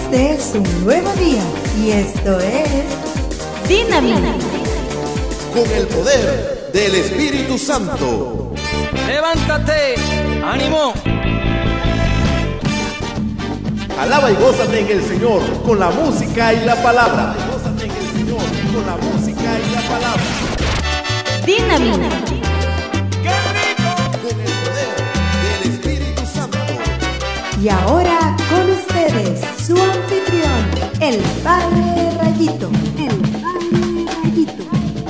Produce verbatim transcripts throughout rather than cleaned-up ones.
Este es un nuevo día y esto es Dinamita. Con el poder del Espíritu Santo. ¡Levántate! ¡Ánimo! Alaba y gózate en el Señor con la música y la palabra. Gózate en el Señor con la música y la palabra. Dinamita. ¡Qué rico! Con el poder del Espíritu Santo. Y ahora con ustedes, su anfitrión, el Padre Rayito. El Padre Rayito.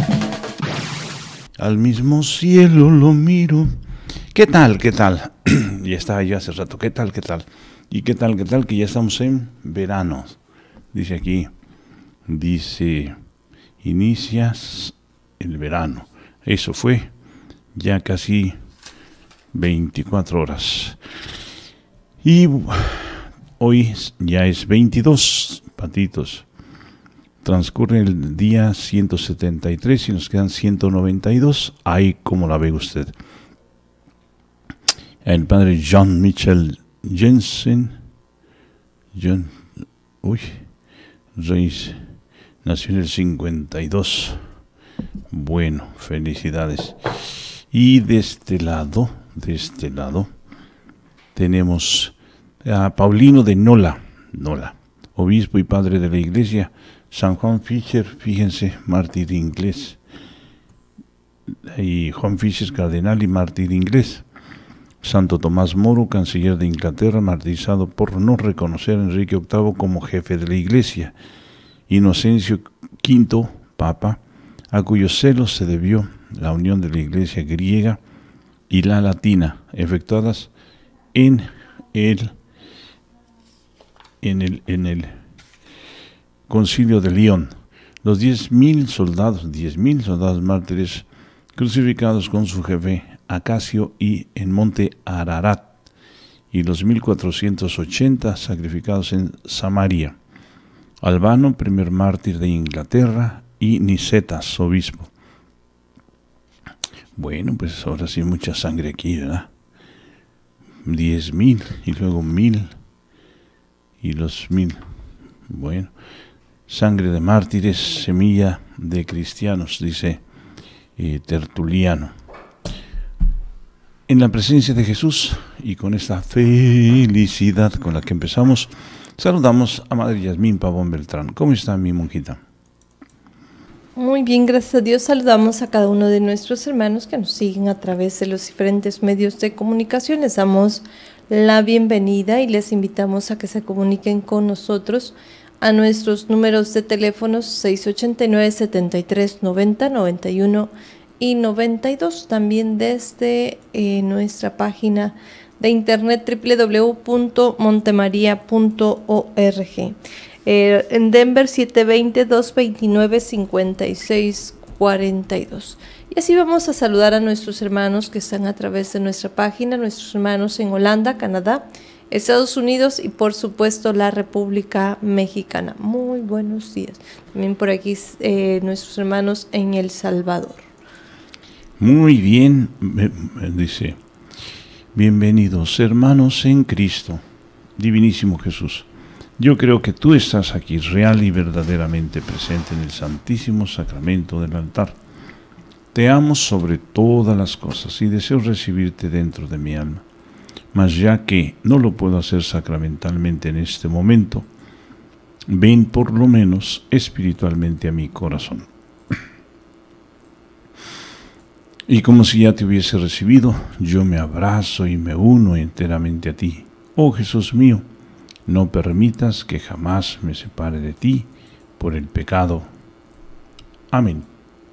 Al mismo cielo lo miro. ¿Qué tal? ¿Qué tal? Ya estaba yo hace rato. ¿Qué tal? ¿Qué tal? ¿Y qué tal? ¿Qué tal? Que ya estamos en verano. Dice aquí, dice, inicias el verano. Eso fue ya casi veinticuatro horas. Y hoy ya es veintidós, patitos. Transcurre el día ciento setenta y tres y nos quedan ciento noventa y dos. Ahí como la ve usted. El padre John Mitchell Jensen, John, uy, Reis, nació en el cincuenta y dos. Bueno, felicidades. Y de este lado, de este lado, tenemos a Paulino de Nola, Nola, obispo y padre de la iglesia, San Juan Fisher, fíjense, mártir inglés, y Juan Fisher, cardenal y mártir inglés. Santo Tomás Moro, canciller de Inglaterra, martirizado por no reconocer a Enrique octavo como jefe de la Iglesia. Inocencio quinto, Papa, a cuyos celos se debió la unión de la Iglesia griega y la latina, efectuadas en el, en el, en el Concilio de León. Los diez mil soldados, diez mil soldados mártires crucificados con su jefe Acacio y en Monte Ararat, y los mil cuatrocientos ochenta sacrificados en Samaria. Albano, primer mártir de Inglaterra, y Nicetas, obispo. Bueno, pues ahora sí mucha sangre aquí, ¿verdad? Diez mil, y luego mil, y los mil. Bueno, sangre de mártires, semilla de cristianos, dice eh, Tertuliano. En la presencia de Jesús y con esta felicidad con la que empezamos, saludamos a Madre Yasmín Pavón Beltrán. ¿Cómo está mi monjita? Muy bien, gracias a Dios. Saludamos a cada uno de nuestros hermanos que nos siguen a través de los diferentes medios de comunicación. Les damos la bienvenida y les invitamos a que se comuniquen con nosotros a nuestros números de teléfonos seis ochenta y nueve, setenta y tres, noventa, noventa y uno y noventa y dos, también desde eh, nuestra página de internet doble u doble u doble u punto montemaria punto org. Eh, en Denver siete dos cero, dos dos nueve, cinco seis cuatro dos. Y así vamos a saludar a nuestros hermanos que están a través de nuestra página, nuestros hermanos en Holanda, Canadá, Estados Unidos y por supuesto la República Mexicana. Muy buenos días. También por aquí eh, nuestros hermanos en El Salvador. Muy bien, dice, bienvenidos hermanos en Cristo, divinísimo Jesús. Yo creo que tú estás aquí real y verdaderamente presente en el Santísimo Sacramento del altar. Te amo sobre todas las cosas y deseo recibirte dentro de mi alma. Mas ya que no lo puedo hacer sacramentalmente en este momento, ven por lo menos espiritualmente a mi corazón. Y como si ya te hubiese recibido, yo me abrazo y me uno enteramente a ti. Oh Jesús mío, no permitas que jamás me separe de ti por el pecado. Amén.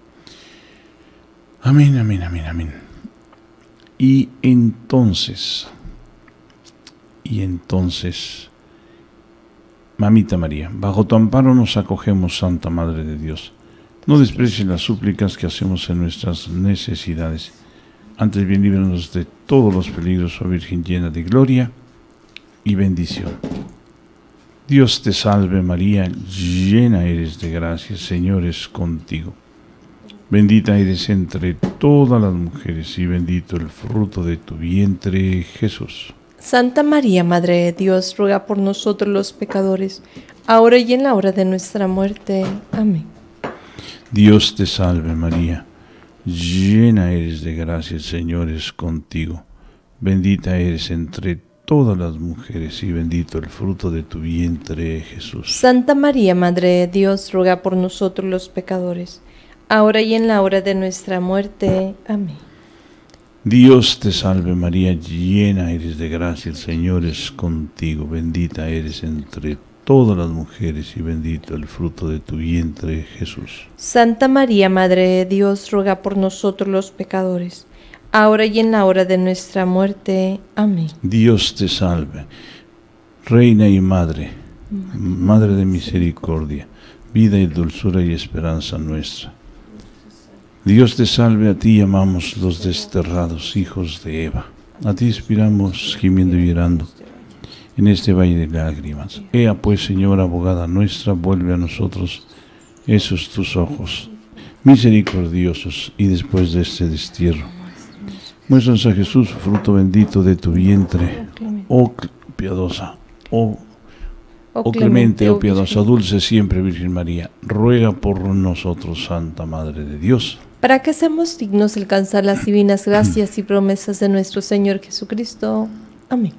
Amén, amén, amén, amén. Y entonces, y entonces, Mamita María, bajo tu amparo nos acogemos, Santa Madre de Dios. No desprecies las súplicas que hacemos en nuestras necesidades. Antes bien, líbranos de todos los peligros, oh Virgen llena de gloria y bendición. Dios te salve María, llena eres de gracia, el Señor es contigo. Bendita eres entre todas las mujeres y bendito el fruto de tu vientre, Jesús. Santa María, Madre de Dios, ruega por nosotros los pecadores, ahora y en la hora de nuestra muerte. Amén. Dios te salve María, llena eres de gracia, el Señor es contigo. Bendita eres entre todas las mujeres y bendito el fruto de tu vientre, Jesús. Santa María, Madre de Dios, ruega por nosotros los pecadores, ahora y en la hora de nuestra muerte. Amén. Dios te salve María, llena eres de gracia, el Señor es contigo. Bendita eres entre todas las mujeres y bendito el fruto de tu vientre, Jesús. Santa María, Madre de Dios, ruega por nosotros los pecadores, ahora y en la hora de nuestra muerte. Amén. Dios te salve, Reina y Madre, Madre de misericordia, vida y dulzura y esperanza nuestra. Dios te salve, a ti llamamos los desterrados hijos de Eva. A ti inspiramos gimiendo y llorando en este valle de lágrimas. Ea pues, Señora, abogada nuestra, vuelve a nosotros esos tus ojos misericordiosos y después de este destierro, muéstranos a Jesús, fruto bendito de tu vientre, oh piadosa, oh, oh clemente, oh piadosa, dulce siempre Virgen María, ruega por nosotros, Santa Madre de Dios, para que seamos dignos de alcanzar las divinas gracias y promesas de nuestro Señor Jesucristo. Amén.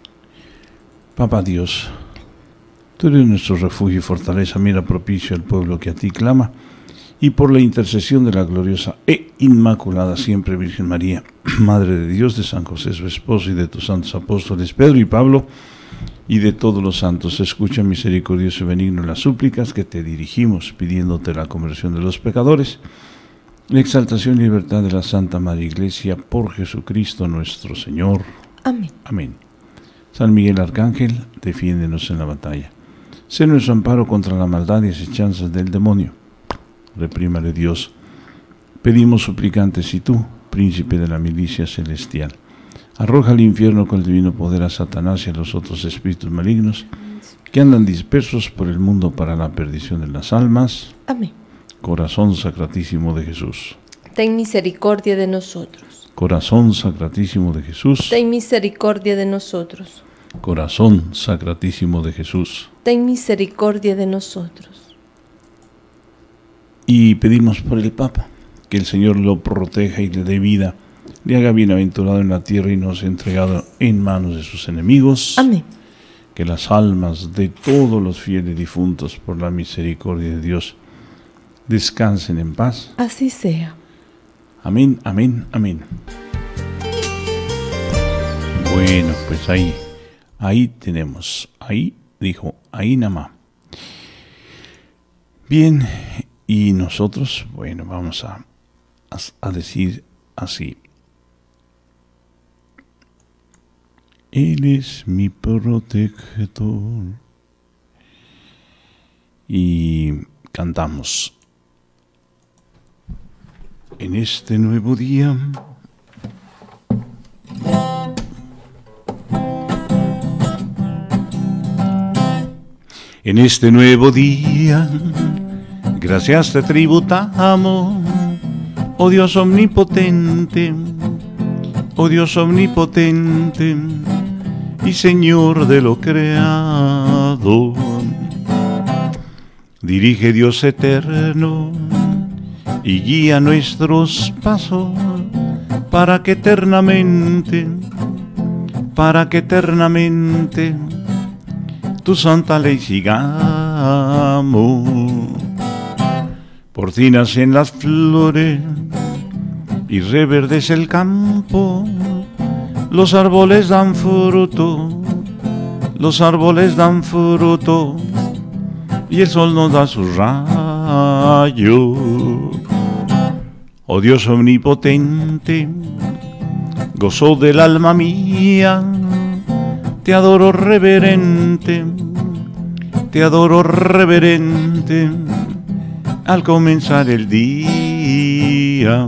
Papá Dios, tú eres nuestro refugio y fortaleza, mira propicio al pueblo que a ti clama, y por la intercesión de la gloriosa e inmaculada siempre Virgen María, Madre de Dios, de San José su esposo y de tus santos apóstoles Pedro y Pablo, y de todos los santos, escucha misericordioso y benigno las súplicas que te dirigimos, pidiéndote la conversión de los pecadores, la exaltación y libertad de la Santa Madre Iglesia, por Jesucristo nuestro Señor. Amén. Amén. San Miguel Arcángel, defiéndenos en la batalla. Sé nuestro amparo contra la maldad y asechanzas del demonio. Reprímale Dios. Pedimos suplicantes, y tú, príncipe de la milicia celestial, arroja al infierno con el divino poder a Satanás y a los otros espíritus malignos que andan dispersos por el mundo para la perdición de las almas. Amén. Corazón sacratísimo de Jesús. Ten misericordia de nosotros. Corazón sacratísimo de Jesús. Ten misericordia de nosotros. Corazón sacratísimo de Jesús. Ten misericordia de nosotros. Y pedimos por el Papa, que el Señor lo proteja y le dé vida, le haga bienaventurado en la tierra y no sea entregado en manos de sus enemigos. Amén. Que las almas de todos los fieles difuntos, por la misericordia de Dios, descansen en paz. Así sea. Amén, amén, amén. Bueno, pues ahí, ahí tenemos, ahí dijo, ahí nada más. Bien, y nosotros, bueno, vamos a, a, a decir así. Él es mi protector. Y cantamos. En este nuevo día, en este nuevo día, gracias te tributamos, oh Dios omnipotente, oh Dios omnipotente y Señor de lo creado. Dirige Dios eterno y guía nuestros pasos para que eternamente, para que eternamente tu santa ley sigamos. Por ti nacen las flores y reverdece el campo, los árboles dan fruto, los árboles dan fruto y el sol nos da sus rayos. Oh Dios omnipotente, gozo del alma mía, te adoro reverente, te adoro reverente, al comenzar el día.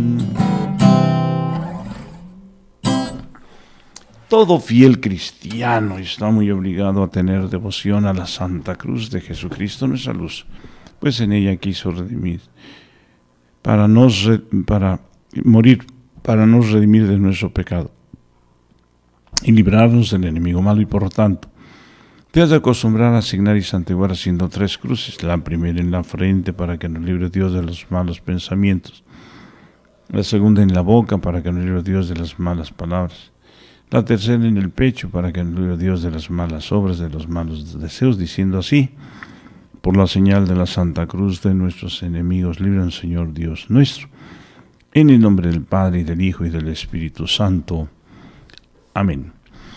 Todo fiel cristiano está muy obligado a tener devoción a la Santa Cruz de Jesucristo, nuestra luz, pues en ella quiso redimir, para nos para morir, para nos redimir de nuestro pecado. y librarnos del enemigo malo, y por lo tanto te has de acostumbrar a asignar y santiguar haciendo tres cruces: la primera en la frente para que nos libre Dios de los malos pensamientos, la segunda en la boca para que nos libre Dios de las malas palabras, la tercera en el pecho para que nos libre Dios de las malas obras, de los malos deseos, diciendo así: por la señal de la Santa Cruz de nuestros enemigos, líbranos, Señor Dios nuestro, en el nombre del Padre, y del Hijo, y del Espíritu Santo. Amén.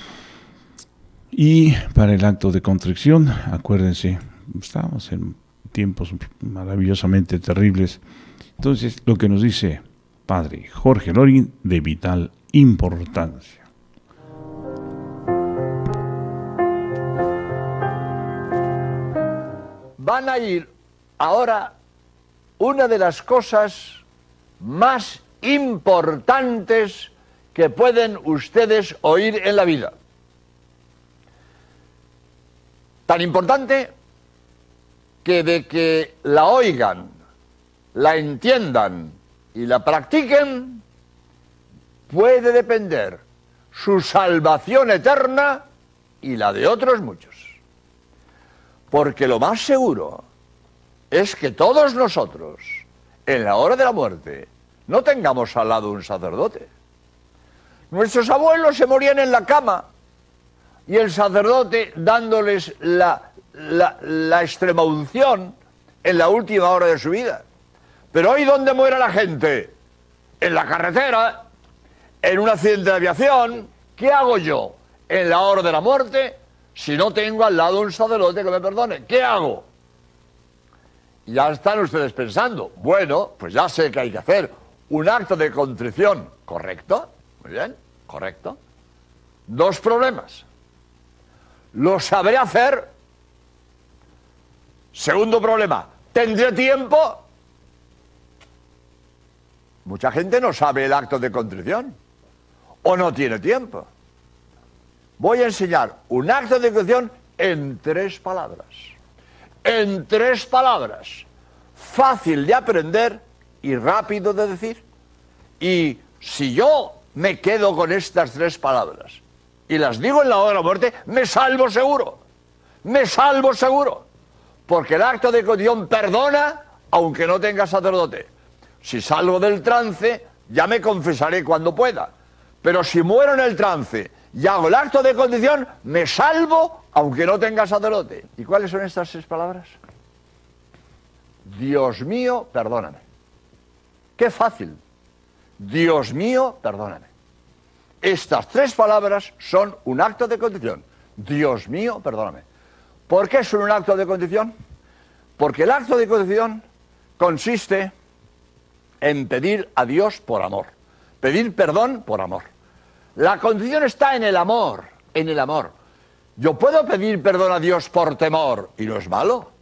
Y para el acto de contrición, acuérdense, estamos en tiempos maravillosamente terribles. Entonces, lo que nos dice Padre Jorge Loring, de vital importancia. Van a ir ahora una de las cosas más importantes que pueden ustedes oír en la vida. Tan importante que de que la oigan, la entiendan y la practiquen, puede depender su salvación eterna y la de otros muchos. Porque lo más seguro es que todos nosotros, en la hora de la muerte, no tengamos al lado un sacerdote. Nuestros abuelos se morían en la cama y el sacerdote dándoles la, la, la extrema unción en la última hora de su vida. Pero hoy, ¿dónde muere la gente? En la carretera, en un accidente de aviación. ¿Qué hago yo en la hora de la muerte si no tengo al lado un sacerdote que me perdone? ¿Qué hago? Ya están ustedes pensando, bueno, pues ya sé que hay que hacer un acto de contrición, ¿correcto? Muy bien, correcto. Dos problemas. ¿Lo sabré hacer? Segundo problema, ¿tendré tiempo? Mucha gente no sabe el acto de contrición o no tiene tiempo. Voy a enseñar un acto de contrición en tres palabras. En tres palabras. Fácil de aprender y rápido de decir. Y si yo me quedo con estas tres palabras y las digo en la hora de la muerte, me salvo seguro. Me salvo seguro. Porque el acto de contrición perdona aunque no tenga sacerdote. Si salgo del trance, ya me confesaré cuando pueda. Pero si muero en el trance y hago el acto de contrición, me salvo aunque no tenga sacerdote. ¿Y cuáles son estas tres palabras? Dios mío, perdóname. Qué fácil. Dios mío, perdóname. Estas tres palabras son un acto de contrición. Dios mío, perdóname. ¿Por qué son un acto de contrición? Porque el acto de contrición consiste en pedir a Dios por amor. Pedir perdón por amor. La contrición está en el amor, en el amor. Yo puedo pedir perdón a Dios por temor, y no es malo.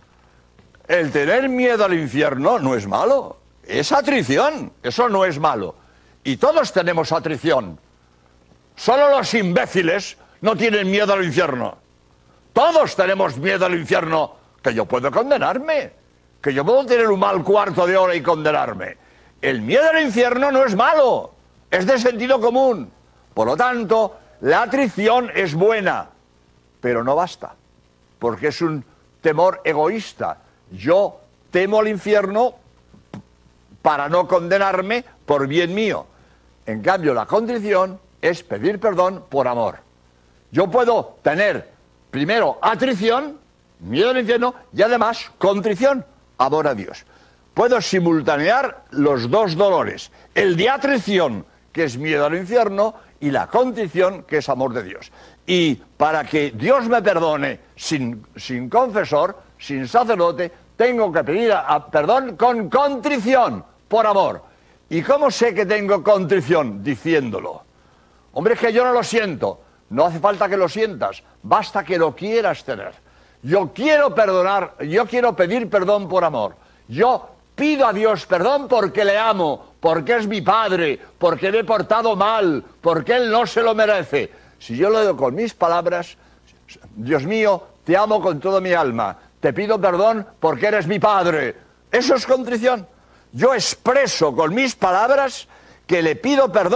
El tener miedo al infierno no es malo. Es atrición, eso no es malo. Y todos tenemos atrición. Solo los imbéciles no tienen miedo al infierno. Todos tenemos miedo al infierno, que yo puedo condenarme, que yo puedo tener un mal cuarto de hora y condenarme. El miedo al infierno no es malo, es de sentido común. Por lo tanto, la atrición es buena, pero no basta, porque es un temor egoísta. Yo temo al infierno para no condenarme por bien mío. En cambio, la contrición es pedir perdón por amor. Yo puedo tener primero atrición, miedo al infierno, y además contrición, amor a Dios. Puedo simultanear los dos dolores, el de atrición, que es miedo al infierno, y la contrición, que es amor de Dios. Y para que Dios me perdone sin, sin confesor, sin sacerdote, tengo que pedir a, a perdón con contrición, por amor. ¿Y cómo sé que tengo contrición? Diciéndolo. Hombre, es que yo no lo siento. No hace falta que lo sientas, basta que lo quieras tener. Yo quiero perdonar, yo quiero pedir perdón por amor. Yo pido a Dios perdón porque le amo, porque es mi padre, porque me he portado mal, porque Él no se lo merece. Si yo lo digo con mis palabras, Dios mío, te amo con toda mi alma, te pido perdón porque eres mi padre. Eso es contrición. Yo expreso con mis palabras que le pido perdón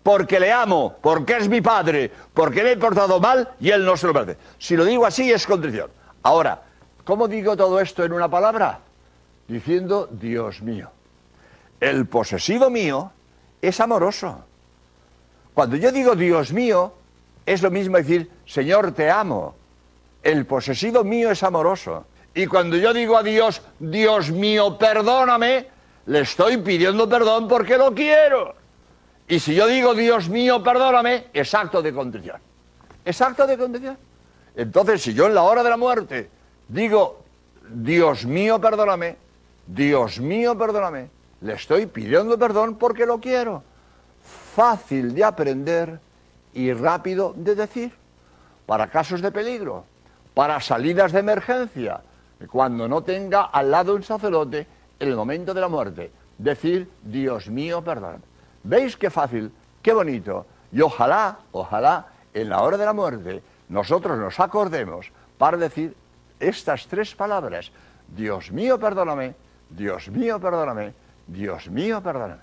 porque le amo, porque es mi padre, porque le he portado mal y él no se lo merece. Si lo digo así es contrición. Ahora, ¿cómo digo todo esto en una palabra? Diciendo Dios mío. El posesivo mío es amoroso. Cuando yo digo Dios mío, es lo mismo decir Señor te amo. El posesivo mío es amoroso. Y cuando yo digo a Dios, Dios mío, perdóname, le estoy pidiendo perdón porque lo quiero. Y si yo digo, Dios mío, perdóname, es acto de contrición. Es acto de contrición. Entonces, si yo en la hora de la muerte digo, Dios mío, perdóname, Dios mío, perdóname, le estoy pidiendo perdón porque lo quiero. Fácil de aprender y rápido de decir. Para casos de peligro, para salidas de emergencia, cuando no tenga al lado un sacerdote en el momento de la muerte, decir, Dios mío, perdóname. ¿Veis qué fácil, qué bonito? Y ojalá, ojalá, en la hora de la muerte, nosotros nos acordemos para decir estas tres palabras. Dios mío, perdóname, Dios mío, perdóname, Dios mío, perdóname.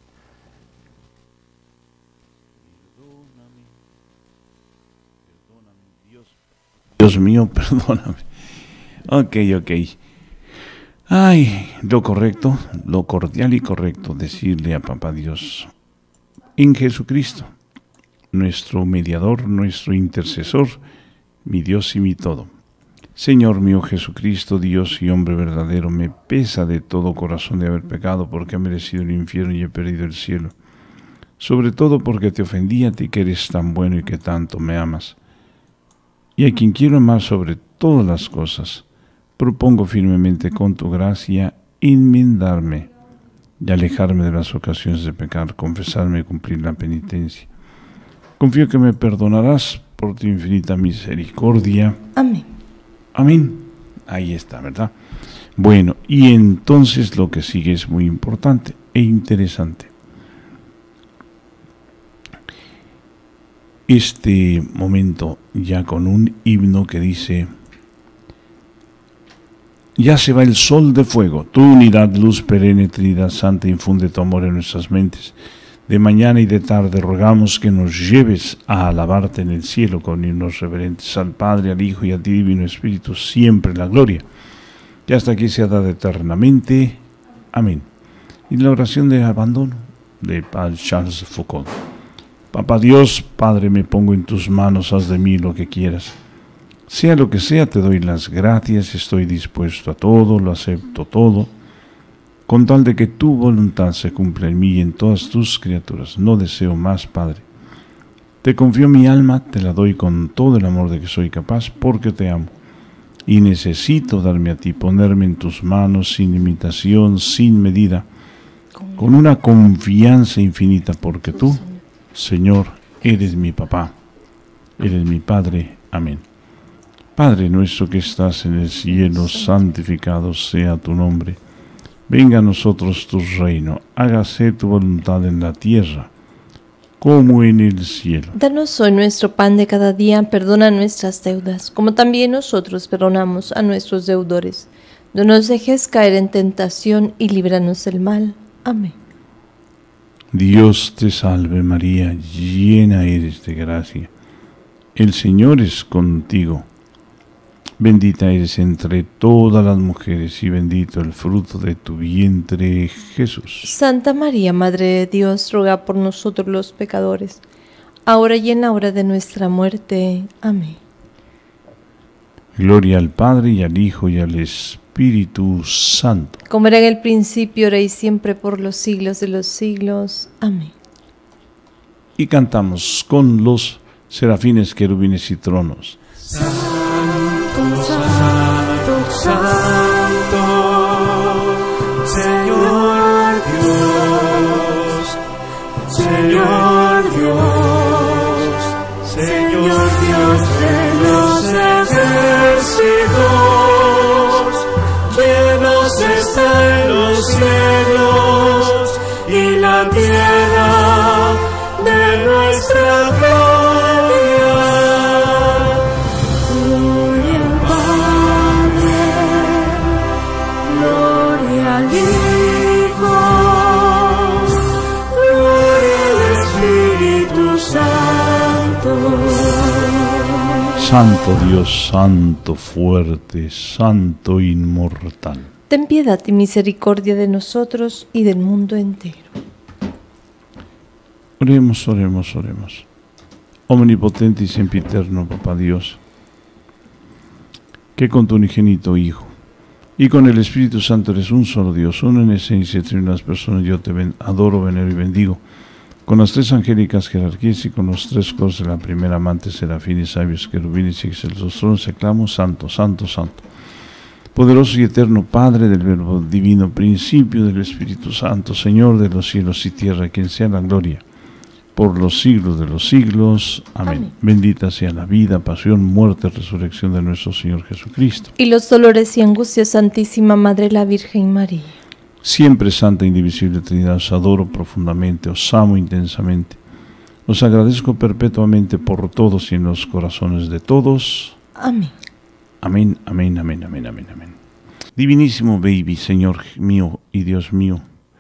Dios mío, perdóname. Ok, ok. Ay, lo correcto, lo cordial y correcto, decirle a Papá Dios, en Jesucristo, nuestro mediador, nuestro intercesor, mi Dios y mi todo. Señor mío Jesucristo, Dios y hombre verdadero, me pesa de todo corazón de haber pecado porque he merecido el infierno y he perdido el cielo. Sobre todo porque te ofendí a ti que eres tan bueno y que tanto me amas. Y a quien quiero amar sobre todas las cosas, propongo firmemente con tu gracia enmendarme y alejarme de las ocasiones de pecar, confesarme y cumplir la penitencia. Confío que me perdonarás por tu infinita misericordia. Amén. Amén. Ahí está, ¿verdad? Bueno, y entonces lo que sigue es muy importante e interesante. Este momento ya con un himno que dice: ya se va el sol de fuego, tu unidad, luz perenne, Trinidad Santa, infunde tu amor en nuestras mentes. De mañana y de tarde rogamos que nos lleves a alabarte en el cielo con himnos reverentes al Padre, al Hijo y a ti, Divino Espíritu, siempre la gloria, que hasta aquí sea dada eternamente. Amén. Y la oración de abandono de Padre Charles Foucault. Papá Dios, Padre, me pongo en tus manos, haz de mí lo que quieras. Sea lo que sea, te doy las gracias, estoy dispuesto a todo, lo acepto todo, con tal de que tu voluntad se cumpla en mí y en todas tus criaturas. No deseo más, Padre. Te confío mi alma, te la doy con todo el amor de que soy capaz, porque te amo. Y necesito darme a ti, ponerme en tus manos, sin limitación, sin medida, con una confianza infinita, porque tú, Señor, eres mi papá, eres mi Padre. Amén. Padre nuestro que estás en el cielo, santificado sea tu nombre. Venga a nosotros tu reino, hágase tu voluntad en la tierra, como en el cielo. Danos hoy nuestro pan de cada día, perdona nuestras deudas, como también nosotros perdonamos a nuestros deudores. No nos dejes caer en tentación y líbranos del mal. Amén. Dios te salve María, llena eres de gracia. El Señor es contigo. Bendita eres entre todas las mujeres y bendito el fruto de tu vientre, Jesús. Santa María, Madre de Dios, ruega por nosotros los pecadores, ahora y en la hora de nuestra muerte. Amén. Gloria al Padre y al Hijo y al Espíritu Santo. Como era en el principio, ahora y siempre, por los siglos de los siglos. Amén. Y cantamos con los serafines, querubines y tronos. Santo, santo, santo, Señor Dios, Señor Dios, Señor Dios de los ejércitos, llenos están los cielos y la tierra de nuestra gloria. Gloria al Padre, Santo Dios, santo, fuerte, santo, inmortal. Ten piedad y misericordia de nosotros y del mundo entero. Oremos, oremos, oremos. Omnipotente y sempiterno, Papá Dios, que con tu unigénito Hijo y con el Espíritu Santo eres un solo Dios, uno en esencia y triunas personas, yo te ven, adoro, venero y bendigo, con las tres angélicas jerarquías y con los tres coros de la primera amante, serafines, sabios, querubines y excelsos tronos, aclamo, santo, santo, santo. Poderoso y eterno Padre del Verbo Divino, principio del Espíritu Santo, Señor de los cielos y tierra, quien sea la gloria por los siglos de los siglos. Amén. Amén. Bendita sea la vida, pasión, muerte, resurrección de nuestro Señor Jesucristo. Y los dolores y angustias, Santísima Madre la Virgen María. Siempre Santa, Indivisible Trinidad, os adoro profundamente, os amo intensamente. Os agradezco perpetuamente por todos y en los corazones de todos. Amén. Amén, amén, amén, amén, amén, amén. Divinísimo baby, Señor mío y Dios mío,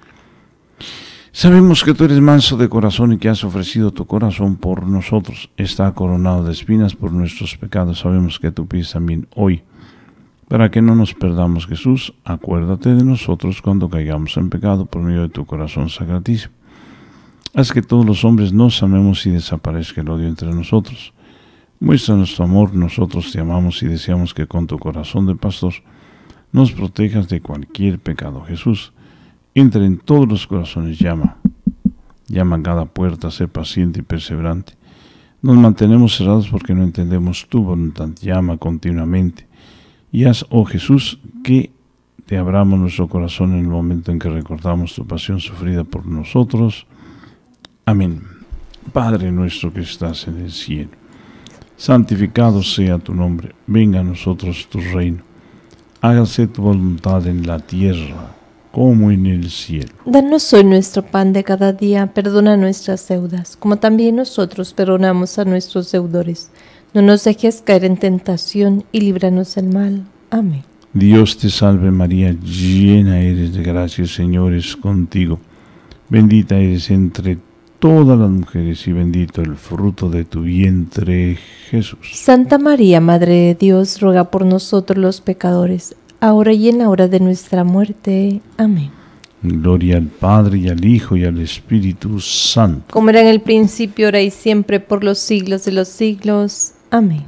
sabemos que tú eres manso de corazón y que has ofrecido tu corazón por nosotros. Está coronado de espinas por nuestros pecados. Sabemos que tú pides también hoy. Para que no nos perdamos, Jesús, acuérdate de nosotros cuando caigamos en pecado por medio de tu corazón sacratísimo. Haz que todos los hombres nos amemos y desaparezca el odio entre nosotros. Muestra nuestro amor, nosotros te amamos y deseamos que con tu corazón de pastor nos protejas de cualquier pecado. Jesús, entra en todos los corazones, llama, llama a cada puerta, sé paciente y perseverante. Nos mantenemos cerrados porque no entendemos tu voluntad, llama continuamente. Y haz, oh Jesús, que te abramos nuestro corazón en el momento en que recordamos tu pasión sufrida por nosotros. Amén. Padre nuestro que estás en el cielo, santificado sea tu nombre. Venga a nosotros tu reino. Hágase tu voluntad en la tierra como en el cielo. Danos hoy nuestro pan de cada día. Perdona nuestras deudas, como también nosotros perdonamos a nuestros deudores. No nos dejes caer en tentación y líbranos del mal. Amén. Dios te salve María, llena eres de gracia, el Señor es contigo. Bendita eres entre todas las mujeres y bendito el fruto de tu vientre, Jesús. Santa María, Madre de Dios, ruega por nosotros los pecadores, ahora y en la hora de nuestra muerte. Amén. Gloria al Padre, y al Hijo, y al Espíritu Santo. Como era en el principio, ahora y siempre, por los siglos de los siglos. Amén.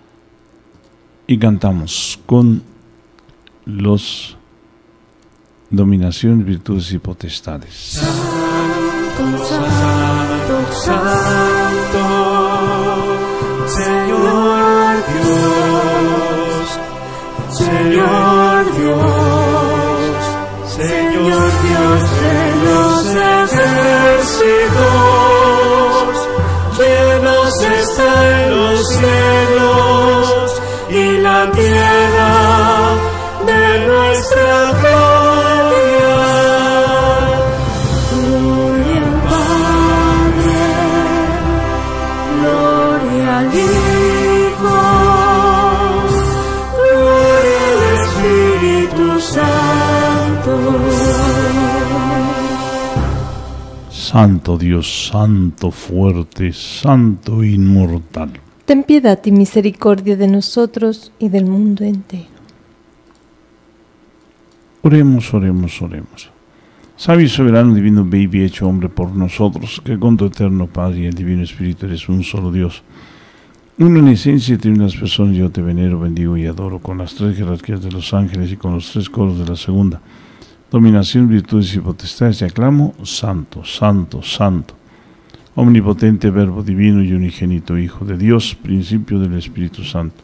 Y cantamos con los dominaciones, virtudes y potestades. Santo, santo, santo, Señor Dios, Señor Dios, Señor Dios de los ejércitos, llenos están los cielos y la tierra de nuestra gloria. Gloria al Padre, gloria al Hijo, gloria al Espíritu Santo. Santo Dios, santo, fuerte, santo, inmortal. Ten piedad y misericordia de nosotros y del mundo entero. Oremos, oremos, oremos. Sabio y soberano, divino baby, hecho hombre por nosotros, que con tu eterno Padre y el Divino Espíritu eres un solo Dios, uno en esencia y triunas personas, yo te venero, bendigo y adoro con las tres jerarquías de los ángeles y con los tres coros de la segunda dominación, virtudes y potestades, te aclamo, santo, santo, santo, omnipotente Verbo divino y unigénito Hijo de Dios, principio del Espíritu Santo,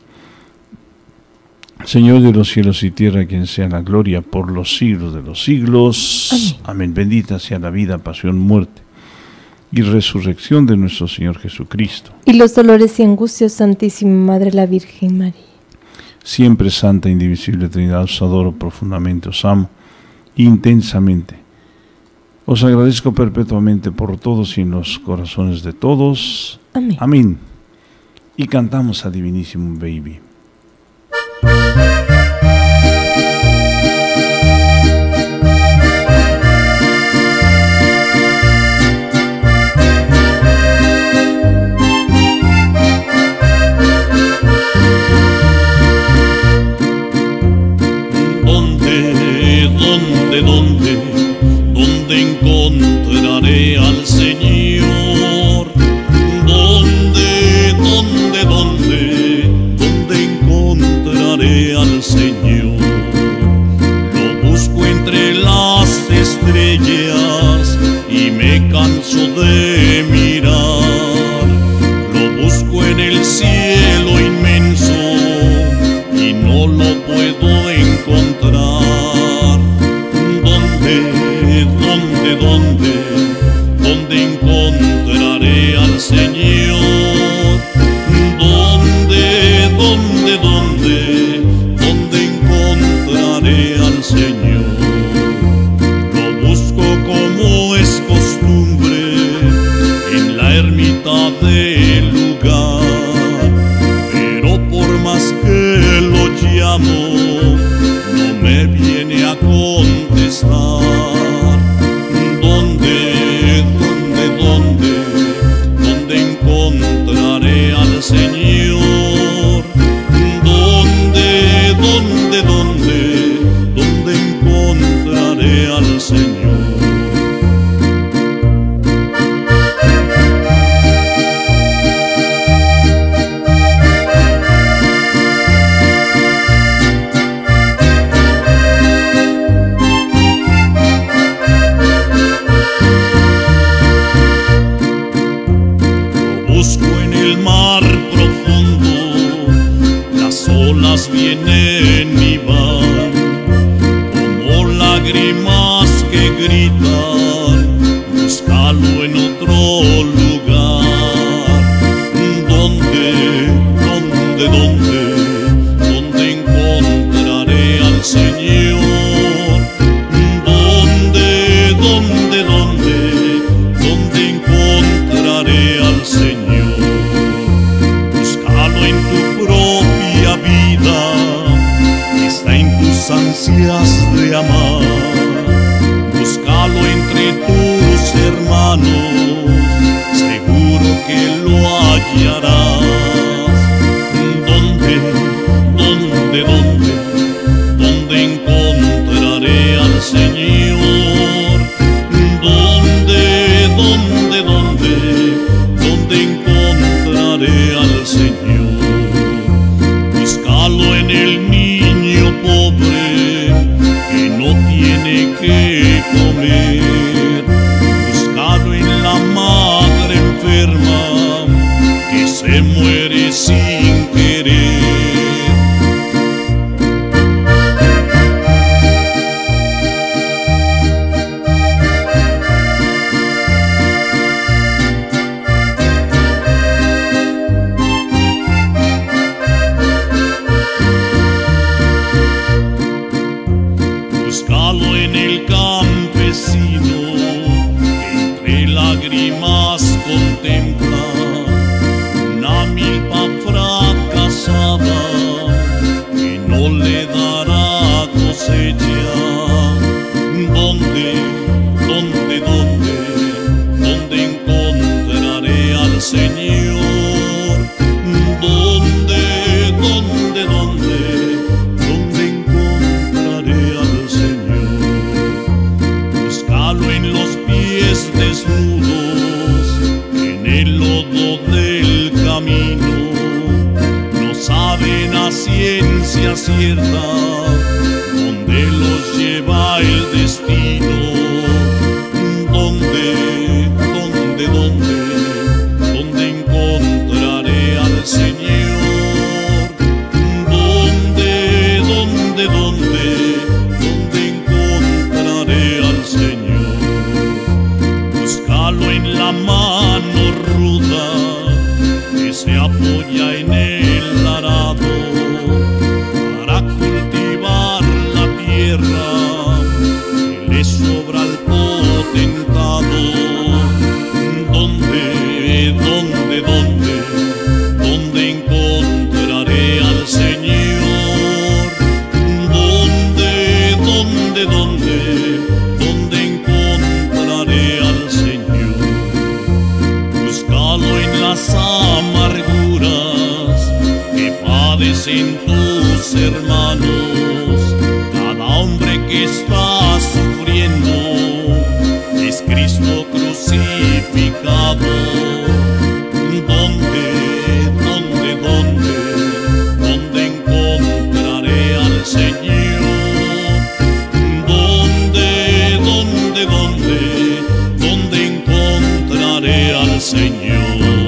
Señor de los cielos y tierra, quien sea la gloria por los siglos de los siglos. Amén. Amén. Bendita sea la vida, pasión, muerte y resurrección de nuestro Señor Jesucristo. Y los dolores y angustias, Santísima Madre la Virgen María. Siempre Santa, Indivisible Trinidad, os adoro profundamente, os amo intensamente. Os agradezco perpetuamente por todos y en los corazones de todos. Amén. Amén. Y cantamos a Divinísimo Baby. el mar profundo, las olas vienen y van, como lágrimas que gritan, búscalo en otro lugar. ¿Dónde, dónde, dónde, dónde encontraré al Señor? ¿Dónde, dónde, dónde, dónde encontraré al Señor? Búscalo en tu propia vida, está en tus ansias de amar. Búscalo entre tus hermanos, seguro que lo hallarás. ¿Dónde, dónde, dónde, dónde encontraré al Señor? ¿Dónde, dónde, dónde, dónde encontraré al Señor? Búscalo en el niño pobre que no tiene que comer. Búscalo en la madre enferma que se muere sin querer. Búscalo en el campesino que entre lágrimas contempla una milpa fracasada que no le dará cosecha. ¿Dónde, dónde, dónde, dónde encontraré al Señor? ¿Dónde, dónde, dónde, dónde encontraré al Señor? Búscalo en los pies desnudos, en el lodo del camino. No saben a ciencia cierta dónde los lleva el destino. ¿Dónde, dónde, dónde, dónde encontraré al Señor? ¿Dónde, dónde, dónde, dónde encontraré al Señor? Búscalo en la mano ruda que se apoya en el arado para cultivar la tierra que le sobra al potentado. ¿Dónde, dónde, dónde, dónde encontraré al Señor? ¿Dónde, dónde, dónde, dónde encontraré al Señor? Búscalo en las amarguras que padecen tus hermanos. Cada hombre que está sufriendo es Cristo crucificado. ¿Dónde, dónde, dónde, dónde encontraré al Señor? ¿Dónde, dónde, dónde, dónde encontraré al Señor?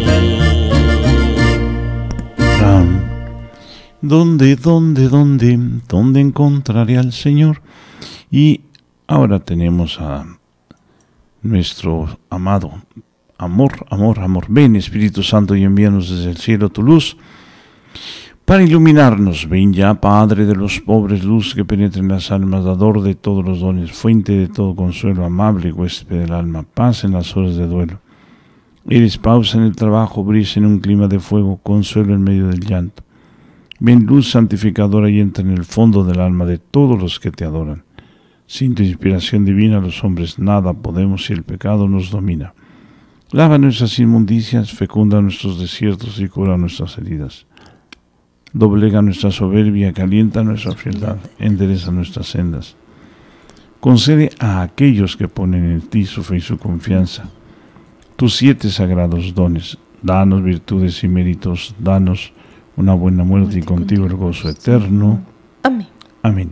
¿Dónde, dónde, dónde, dónde encontraré al Señor? Y ahora tenemos a nuestro amado amor, amor, amor. Ven, Espíritu Santo, y envíanos desde el cielo tu luz para iluminarnos. Ven ya, Padre de los pobres, luz que penetre en las almas, dador de todos los dones, fuente de todo consuelo, amable huésped del alma, paz en las horas de duelo. Eres pausa en el trabajo, brisa en un clima de fuego, consuelo en medio del llanto. Ven, luz santificadora, y entra en el fondo del alma de todos los que te adoran. Sin tu inspiración divina los hombres nada podemos si el pecado nos domina. Lava nuestras inmundicias, fecunda nuestros desiertos y cura nuestras heridas. Doblega nuestra soberbia, calienta nuestra frialdad, endereza nuestras sendas. Concede a aquellos que ponen en ti su fe y su confianza tus siete sagrados dones. Danos virtudes y méritos, danos una buena muerte y contigo el gozo eterno. Amén. Amén.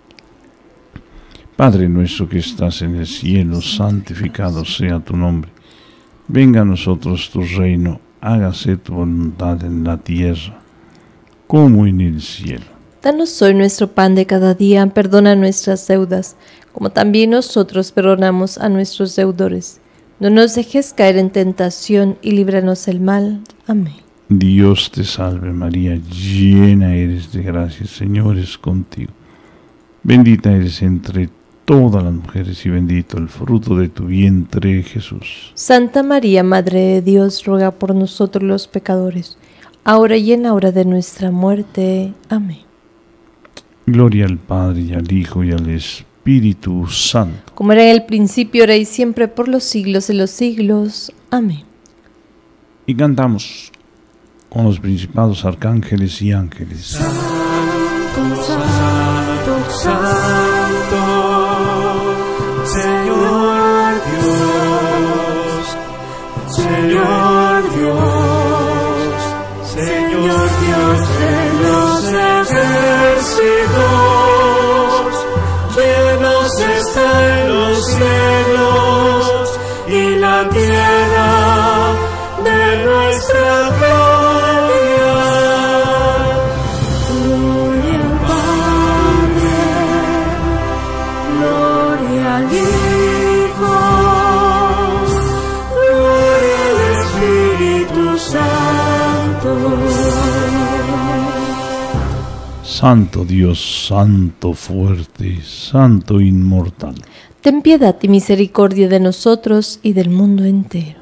Padre nuestro que estás en el cielo, santificado sea tu nombre. Venga a nosotros tu reino, hágase tu voluntad en la tierra como en el cielo. Danos hoy nuestro pan de cada día, perdona nuestras deudas, como también nosotros perdonamos a nuestros deudores. No nos dejes caer en tentación y líbranos del mal. Amén. Dios te salve María, llena eres de gracia, el Señor es contigo. Bendita eres entre todas las mujeres y bendito el fruto de tu vientre, Jesús. Santa María, Madre de Dios, ruega por nosotros los pecadores, ahora y en la hora de nuestra muerte. Amén. Gloria al Padre, y al Hijo, y al Espíritu Santo. Como era en el principio, ahora y siempre, por los siglos de los siglos. Amén. Y cantamos con los principados, arcángeles y ángeles. Santo, santo, santo, Señor Dios, Señor Dios, Señor Dios de los ejércitos, llenos están los cielos y la tierra de nuestra gloria. Gloria al Padre, gloria al Hijo, gloria al Espíritu Santo. Santo Dios, santo fuerte, santo inmortal. Ten piedad y misericordia de nosotros y del mundo entero.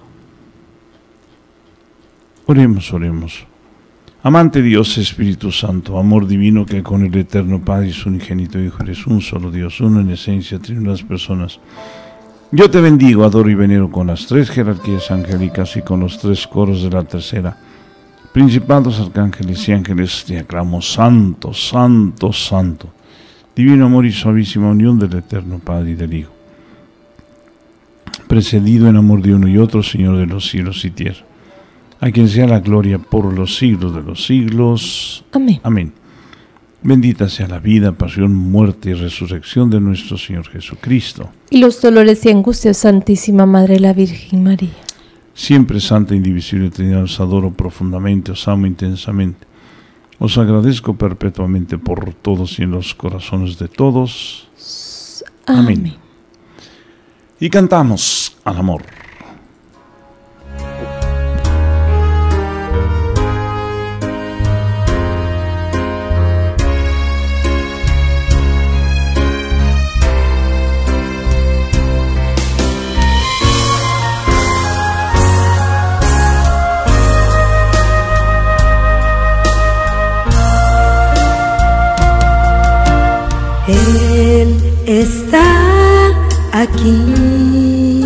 Oremos, oremos. Amante Dios, Espíritu Santo, amor divino que con el eterno Padre y su unigénito Hijo eres un solo Dios, uno en esencia, triunas personas. Yo te bendigo, adoro y venero con las tres jerarquías angélicas y con los tres coros de la tercera. Principados, arcángeles y ángeles, te aclamo santo, santo, santo. Divino amor y suavísima unión del eterno Padre y del Hijo. Precedido en amor de uno y otro, Señor de los cielos y tierra. A quien sea la gloria por los siglos de los siglos. Amén. Amén. Bendita sea la vida, pasión, muerte y resurrección de nuestro Señor Jesucristo. Y los dolores y angustias, Santísima Madre de la Virgen María. Siempre santa, indivisible Trinidad, os adoro profundamente, os amo intensamente. Os agradezco perpetuamente por todos y en los corazones de todos. Amén. Amén. Y cantamos al amor. Él está aquí.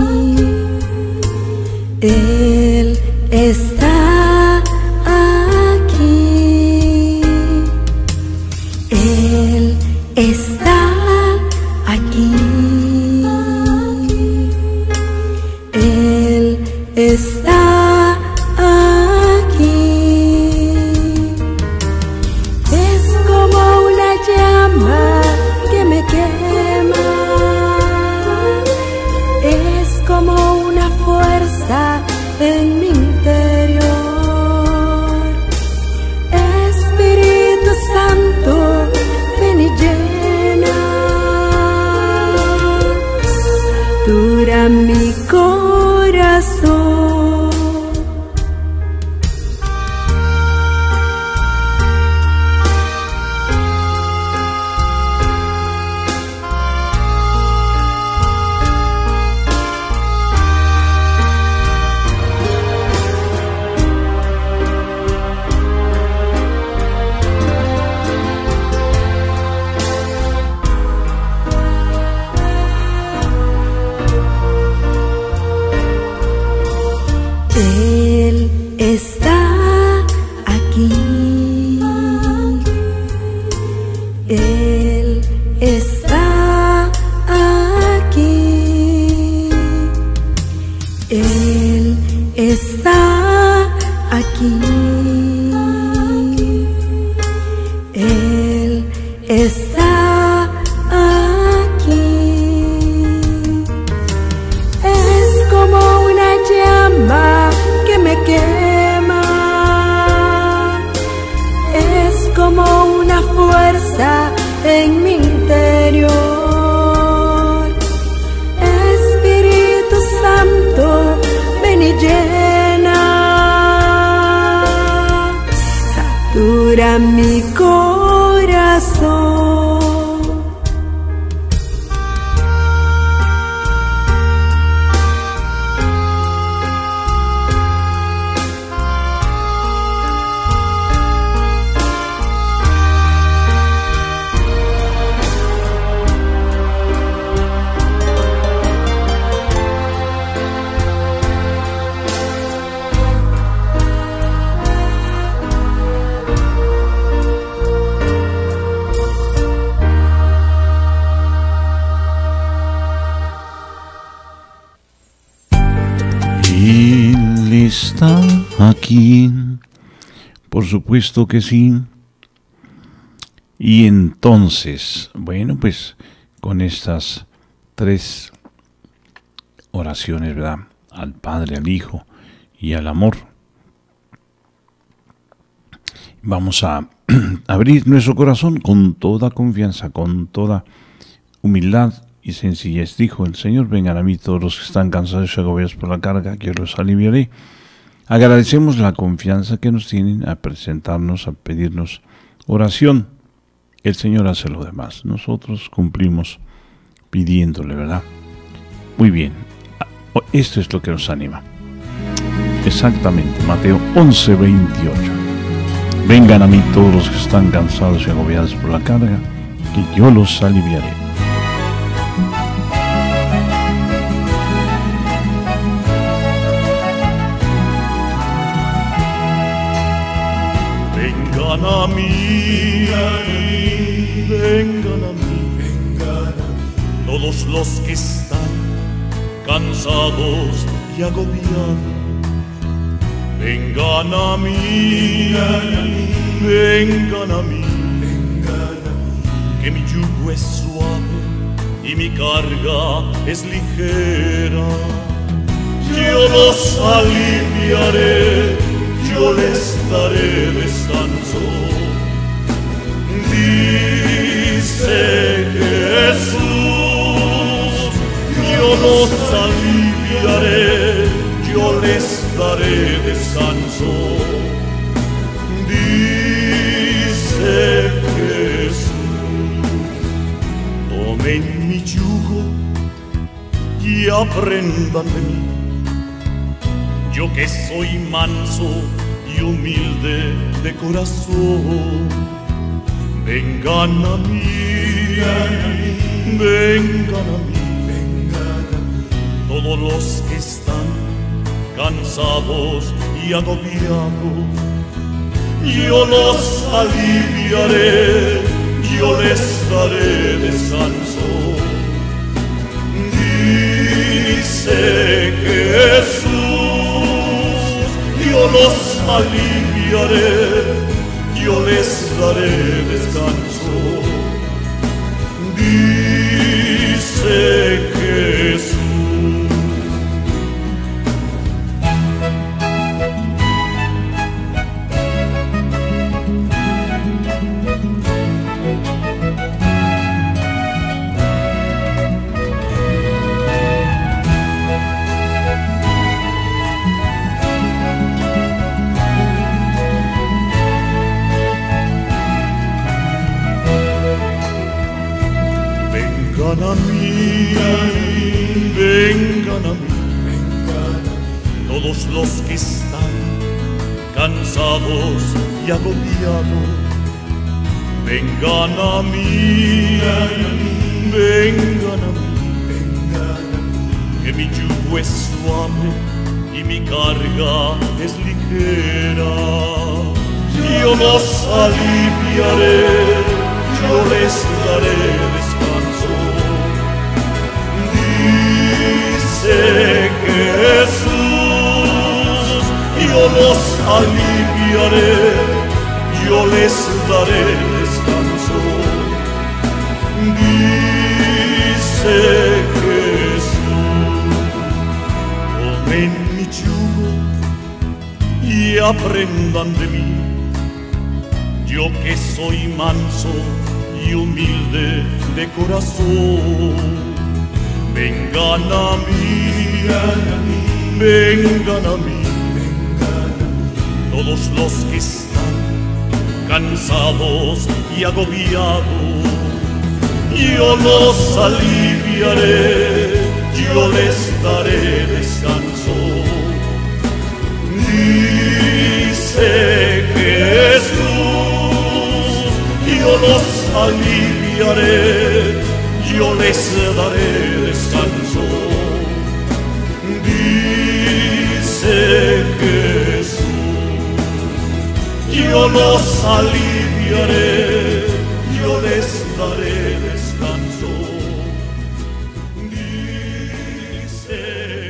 Él está aquí. Él está aquí. Él está aquí. Es como una llama que me quema. llora mi corazón. ¿Está aquí? Por supuesto que sí. Y entonces, bueno, pues con estas tres oraciones, ¿verdad? Al Padre, al Hijo y al Amor, vamos a abrir nuestro corazón con toda confianza, con toda humildad y sencillez. Dijo el Señor: vengan a mí todos los que están cansados y agobiados por la carga, que yo los aliviaré. Agradecemos la confianza que nos tienen a presentarnos, a pedirnos oración. El Señor hace lo demás. Nosotros cumplimos pidiéndole, ¿verdad? Muy bien. Esto es lo que nos anima. Exactamente. Mateo once, veintiocho. Vengan a mí todos los que están cansados y agobiados por la carga, que yo los aliviaré. Vengan a mí, vengan a mí, vengan a mí, todos los que están cansados y agobiados. Vengan a mí, vengan a mí, vengan a mí, que mi yugo es suave y mi carga es ligera. Yo los aliviaré, yo les daré descanso. Dice Jesús, yo los aliviaré, yo les daré descanso. Dice Jesús, tomen mi yugo y aprendan de mí, yo que soy manso y humilde de corazón. Vengan a mí, vengan a mí, vengan a mí, todos los que están cansados y agobiados. Yo los aliviaré, yo les daré descanso. Dice Jesús, yo los aliviaré, yo les daré descanso. Dice Jesús. Vengan a mí, vengan a mí, vengan a mí, todos los que están cansados y agobiados. Vengan a mí, vengan a mí, vengan a mí, que mi yugo es suave y mi carga es ligera. Yo los aliviaré, yo les daré descanso. Dice Jesús, yo los aliviaré, yo les daré descanso. Dice Jesús, tomen mi yugo y aprendan de mí, yo que soy manso y humilde de corazón. Vengan a mí, vengan a mí, vengan a mí, todos los que están cansados y agobiados, yo los aliviaré, yo les daré descanso. Dice Jesús, yo los aliviaré, yo les daré descanso. Dice Jesús, yo los aliviaré, yo les daré descanso. Dice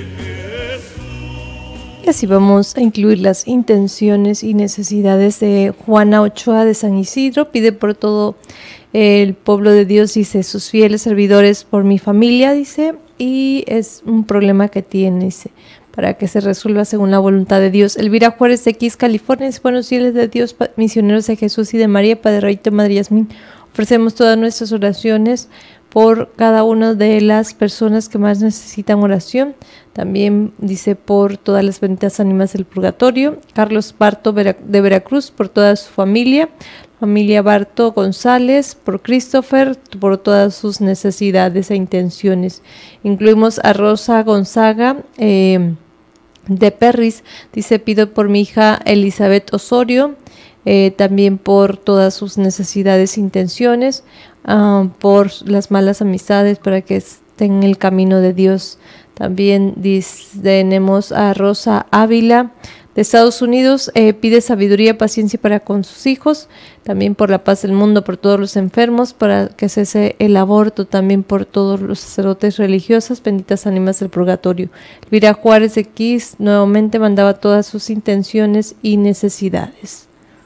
Jesús. Y así vamos a incluir las intenciones y necesidades de Juana Ochoa de San Isidro. Pide por todo el pueblo de Dios, dice, sus fieles servidores, por mi familia, dice, y es un problema que tiene, dice, para que se resuelva según la voluntad de Dios. Elvira Juárez de Kiss, California, dice, buenos fieles de Dios, misioneros de Jesús y de María, Padre Rayito, Madre Yasmín, ofrecemos todas nuestras oraciones por cada una de las personas que más necesitan oración. También dice por todas las benditas ánimas del purgatorio. Carlos Barto de Veracruz, por toda su familia. Familia Barto González, por Christopher, por todas sus necesidades e intenciones. Incluimos a Rosa Gonzaga eh, de Perris, dice, pido por mi hija Elizabeth Osorio, eh, también por todas sus necesidades e intenciones, uh, por las malas amistades, para que estén en el camino de Dios. También dice, tenemos a Rosa Ávila de Estados Unidos, eh, pide sabiduría, paciencia para con sus hijos, también por la paz del mundo, por todos los enfermos, para que cese el aborto, también por todos los sacerdotes religiosos, benditas ánimas del purgatorio. Elvira Juárez de Kiss nuevamente mandaba todas sus intenciones y necesidades.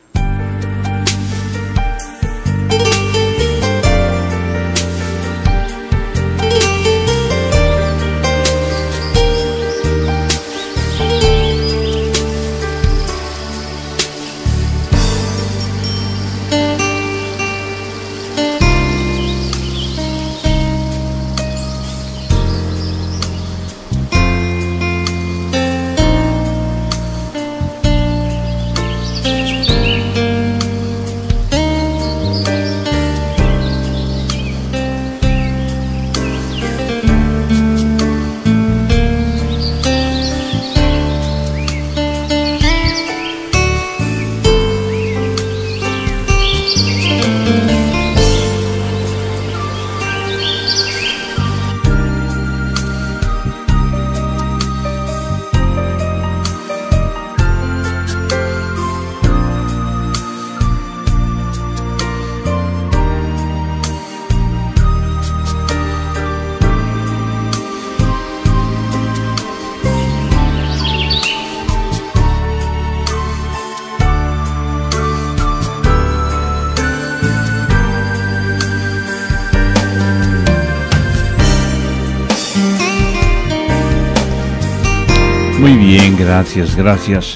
Muy bien, gracias, gracias.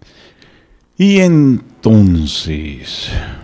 Y entonces,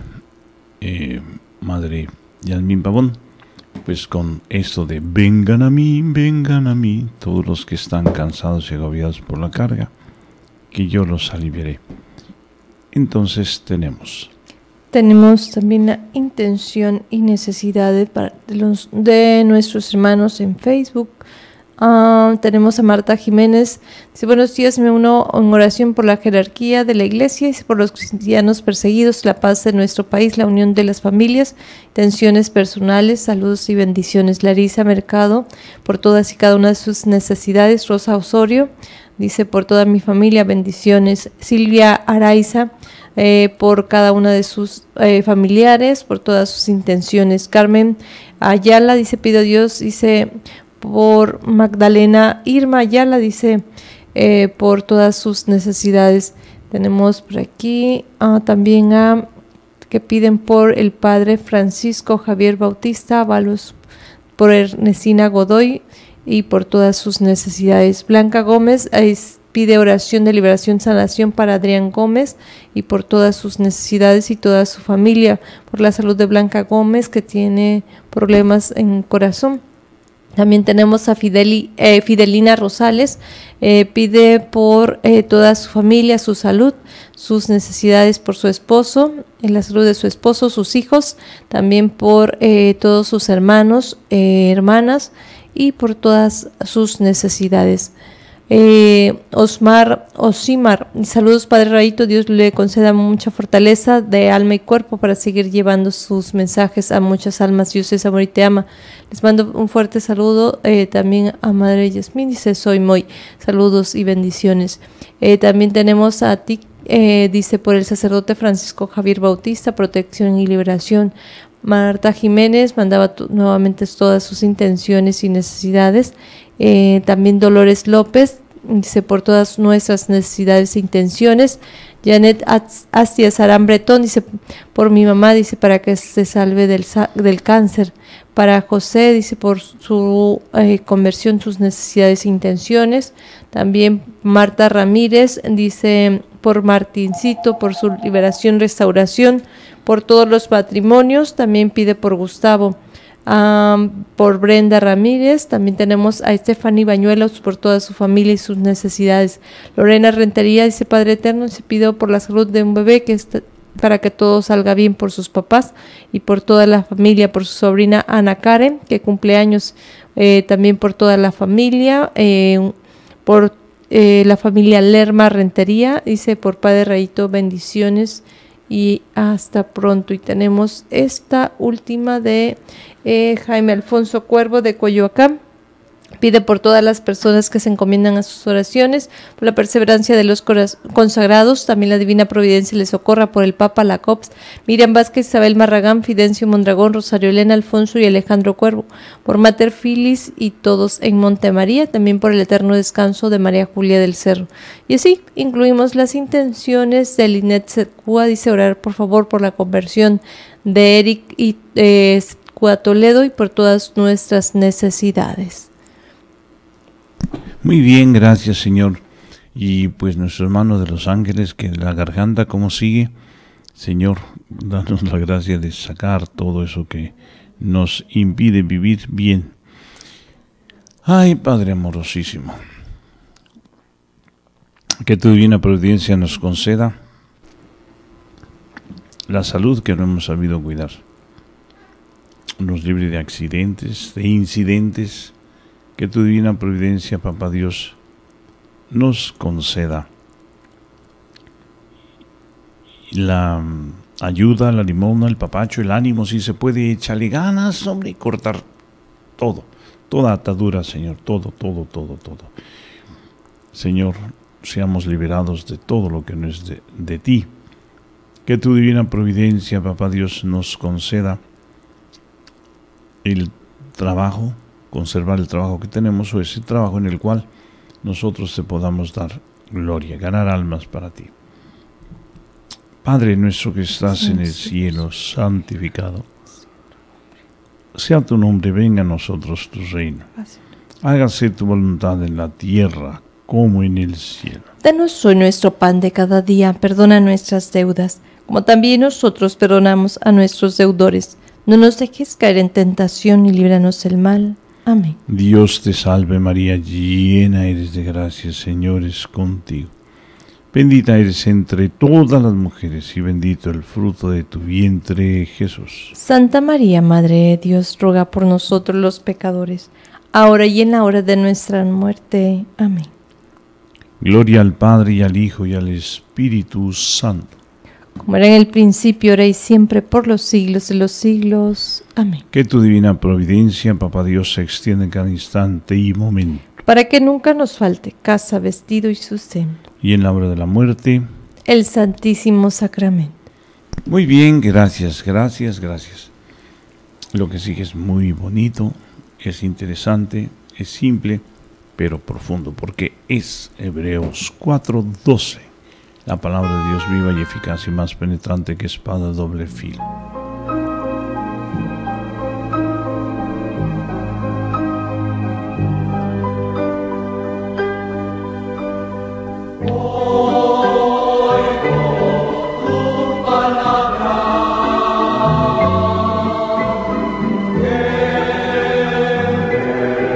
eh, Madre Yasmín Pavón, pues con esto de vengan a mí, vengan a mí, todos los que están cansados y agobiados por la carga, que yo los aliviaré. Entonces tenemos... Tenemos también la intención y necesidad de, de, los, de nuestros hermanos en Facebook. Uh, tenemos a Marta Jiménez, dice, buenos días, me uno en oración por la jerarquía de la iglesia y por los cristianos perseguidos, la paz de nuestro país, la unión de las familias, intenciones personales, saludos y bendiciones. Larisa Mercado, por todas y cada una de sus necesidades. Rosa Osorio, dice, por toda mi familia, bendiciones. Silvia Araiza, eh, por cada una de sus eh, familiares, por todas sus intenciones. Carmen Ayala, dice, pido a Dios, dice, por Magdalena Irma Ayala, dice, eh, por todas sus necesidades. Tenemos por aquí uh, también a que piden por el padre Francisco Javier Bautista Avalos, por Ernestina Godoy y por todas sus necesidades. Blanca Gómez eh, pide oración de liberación, sanación para Adrián Gómez y por todas sus necesidades y toda su familia. Por la salud de Blanca Gómez, que tiene problemas en corazón. También tenemos a Fideli, eh, Fidelina Rosales, eh, pide por eh, toda su familia, su salud, sus necesidades por su esposo, en la salud de su esposo, sus hijos, también por eh, todos sus hermanos, eh, hermanas y por todas sus necesidades. Eh, Osmar Osimar, saludos Padre Rayito, Dios le conceda mucha fortaleza de alma y cuerpo para seguir llevando sus mensajes a muchas almas. Dios es amor y te ama. Les mando un fuerte saludo eh, también a Madre Yasmín, dice soy muy, saludos y bendiciones. Eh, también tenemos a ti, eh, dice por el sacerdote Francisco Javier Bautista, protección y liberación. Marta Jiménez mandaba nuevamente todas sus intenciones y necesidades. Eh, también Dolores López dice por todas nuestras necesidades e intenciones. Janet Astia Sarán Bretón dice por mi mamá, dice para que se salve del, del cáncer. Para José dice por su eh, conversión, sus necesidades e intenciones. También Marta Ramírez dice por Martincito, por su liberación, restauración, por todos los matrimonios. También pide por Gustavo. Um, por Brenda Ramírez, también tenemos a Stephanie Bañuelos por toda su familia y sus necesidades. Lorena Rentería dice Padre Eterno, se pidió por la salud de un bebé que está, para que todo salga bien por sus papás y por toda la familia, por su sobrina Ana Karen que cumple años, eh, también por toda la familia, eh, por eh, la familia Lerma Rentería, dice por Padre Rayito bendiciones y hasta pronto. Y tenemos esta última de eh, Jaime Alfonso Cuervo de Coyoacán. Pide por todas las personas que se encomiendan a sus oraciones, por la perseverancia de los consagrados, también la divina providencia les socorra, por el Papa Lacops, Miriam Vázquez, Isabel Marragán, Fidencio Mondragón, Rosario Elena Alfonso y Alejandro Cuervo, por Mater Filis y todos en Montemaría, también por el eterno descanso de María Julia del Cerro. Y así incluimos las intenciones de Linet Secua, dice orar por favor por la conversión de Eric y eh, Secua Toledo y por todas nuestras necesidades. Muy bien, gracias Señor. Y pues nuestro hermano de los ángeles, que la garganta cómo sigue, Señor, danos la gracia de sacar todo eso que nos impide vivir bien. Ay, Padre amorosísimo, que tu divina providencia nos conceda la salud que no hemos sabido cuidar, nos libre de accidentes, de incidentes. Que tu divina providencia, Papá Dios, nos conceda la ayuda, la limosna, el papacho, el ánimo, si se puede, echarle ganas, hombre, y cortar todo, toda atadura, Señor, todo, todo, todo, todo. Señor, seamos liberados de todo lo que no es de, de ti. Que tu divina providencia, Papá Dios, nos conceda el trabajo, conservar el trabajo que tenemos o ese trabajo en el cual nosotros te podamos dar gloria, ganar almas para ti. Padre nuestro que estás en el cielo, santificado sea tu nombre, venga a nosotros tu reino. Hágase tu voluntad en la tierra como en el cielo. Danos hoy nuestro pan de cada día, perdona nuestras deudas, como también nosotros perdonamos a nuestros deudores. No nos dejes caer en tentación y líbranos del mal. Amén. Dios te salve María, llena eres de gracia, Señor es contigo. Bendita eres entre todas las mujeres y bendito el fruto de tu vientre, Jesús. Santa María, Madre de Dios, ruega por nosotros los pecadores, ahora y en la hora de nuestra muerte. Amén. Gloria al Padre y al Hijo y al Espíritu Santo. Como era en el principio, ahora y siempre, por los siglos de los siglos. Amén. Que tu divina providencia, Papá Dios, se extienda en cada instante y momento. Para que nunca nos falte casa, vestido y sustento. Y en la hora de la muerte, el Santísimo Sacramento. Muy bien, gracias, gracias, gracias. Lo que sigue es muy bonito, es interesante, es simple, pero profundo, porque es Hebreos cuatro doce. La palabra de Dios viva y eficaz y más penetrante que espada de doble filo. Que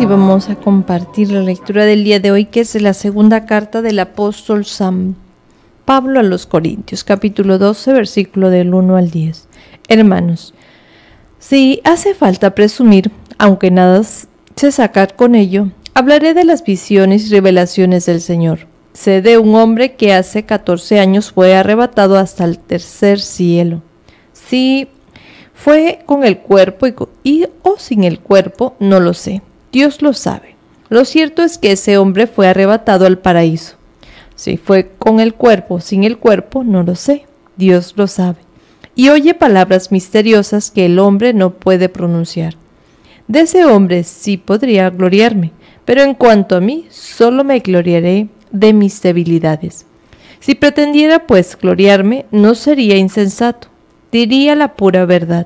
y vamos a compartir la lectura del día de hoy, que es la segunda carta del apóstol San Pablo a los Corintios, capítulo doce, versículo del uno al diez. Hermanos, si hace falta presumir, aunque nada se sacar con ello, hablaré de las visiones y revelaciones del Señor. Sé de un hombre que hace catorce años fue arrebatado hasta el tercer cielo. Si fue con el cuerpo y, y o sin el cuerpo, no lo sé. Dios lo sabe. Lo cierto es que ese hombre fue arrebatado al paraíso. Si fue con el cuerpo o sin el cuerpo, no lo sé. Dios lo sabe. Y oye palabras misteriosas que el hombre no puede pronunciar. De ese hombre sí podría gloriarme, pero en cuanto a mí, solo me gloriaré de mis debilidades. Si pretendiera pues gloriarme, no sería insensato, diría la pura verdad.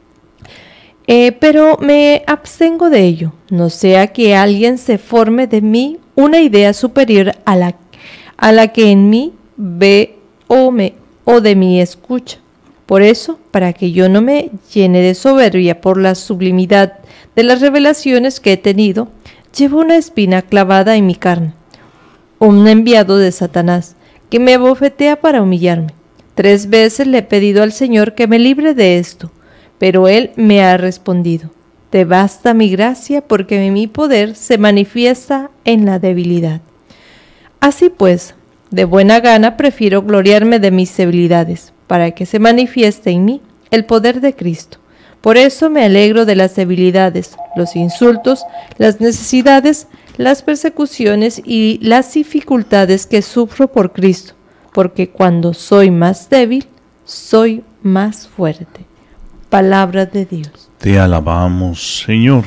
Eh, pero me abstengo de ello, no sea que alguien se forme de mí una idea superior a la, a la que en mí ve o, me, o de mí escucha. Por eso, para que yo no me llene de soberbia por la sublimidad de las revelaciones que he tenido, llevo una espina clavada en mi carne, un enviado de Satanás, que me abofetea para humillarme. Tres veces le he pedido al Señor que me libre de esto, pero Él me ha respondido: te basta mi gracia, porque mi poder se manifiesta en la debilidad. Así pues, de buena gana prefiero gloriarme de mis debilidades, para que se manifieste en mí el poder de Cristo. Por eso me alegro de las debilidades, los insultos, las necesidades, las persecuciones y las dificultades que sufro por Cristo, porque cuando soy más débil, soy más fuerte. Palabra de Dios. Te alabamos, Señor.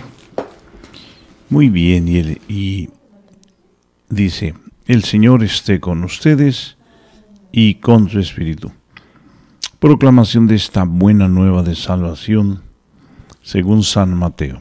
Muy bien, y, el, y dice, el Señor esté con ustedes y con su espíritu. Proclamación de esta buena nueva de salvación según San Mateo.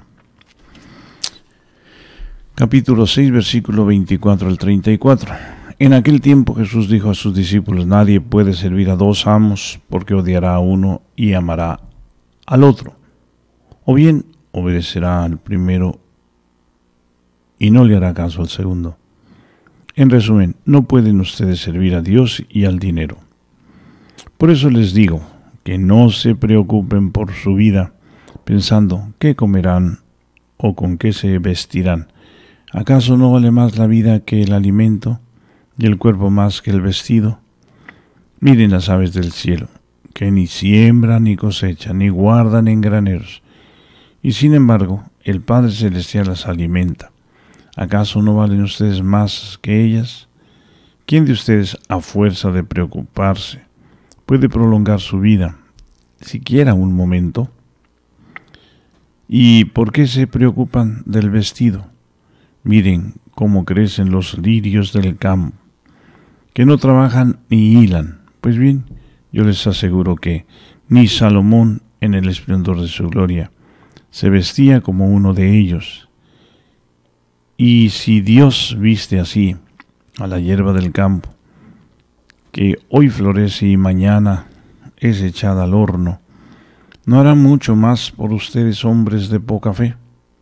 Capítulo seis, versículo veinticuatro al treinta y cuatro. En aquel tiempo Jesús dijo a sus discípulos: nadie puede servir a dos amos, porque odiará a uno y amará al otro. O bien obedecerá al primero y no le hará caso al segundo. En resumen, no pueden ustedes servir a Dios y al dinero. Por eso les digo que no se preocupen por su vida, pensando qué comerán o con qué se vestirán. ¿Acaso no vale más la vida que el alimento y el cuerpo más que el vestido? Miren las aves del cielo, que ni siembran ni cosechan, ni guardan en graneros, y sin embargo el Padre Celestial las alimenta. ¿Acaso no valen ustedes más que ellas? ¿Quién de ustedes, a fuerza de preocuparse, puede prolongar su vida, siquiera un momento? ¿Y por qué se preocupan del vestido? Miren cómo crecen los lirios del campo, que no trabajan ni hilan. Pues bien, yo les aseguro que ni Salomón, en el esplendor de su gloria, se vestía como uno de ellos. Y si Dios viste así a la hierba del campo, que hoy florece y mañana es echada al horno, ¿no hará mucho más por ustedes, hombres de poca fe?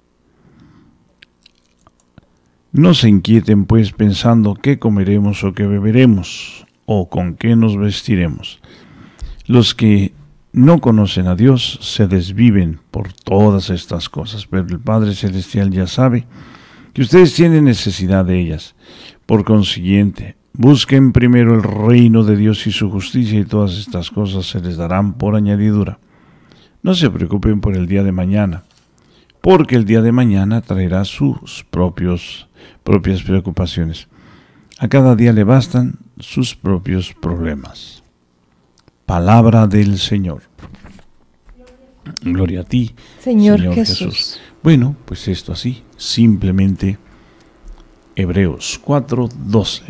No se inquieten pues pensando qué comeremos o qué beberemos, o con qué nos vestiremos. Los que no conocen a Dios se desviven por todas estas cosas, pero el Padre Celestial ya sabe que ustedes tienen necesidad de ellas. Por consiguiente, busquen primero el reino de Dios y su justicia, y todas estas cosas se les darán por añadidura. No se preocupen por el día de mañana, porque el día de mañana traerá sus propios, propias preocupaciones. A cada día le bastan sus propios problemas. Palabra del Señor. Gloria a ti, Señor, Señor Jesús. Jesús. Bueno, pues esto así, simplemente Hebreos cuatro doce.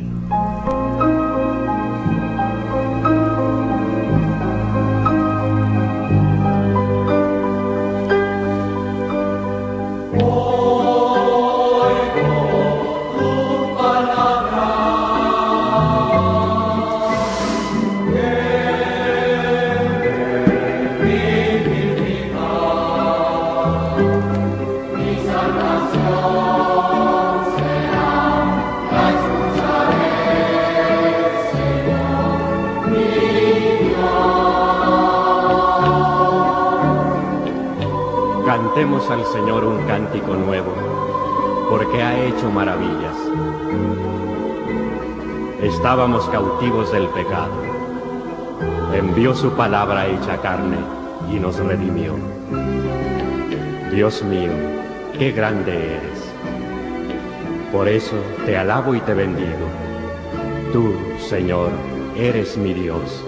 Mi salvación. Cantemos al Señor un cántico nuevo, porque ha hecho maravillas. Estábamos cautivos del pecado. Envió su palabra hecha carne y nos redimió. Dios mío, qué grande eres. Por eso te alabo y te bendigo. Tú, Señor, eres mi Dios.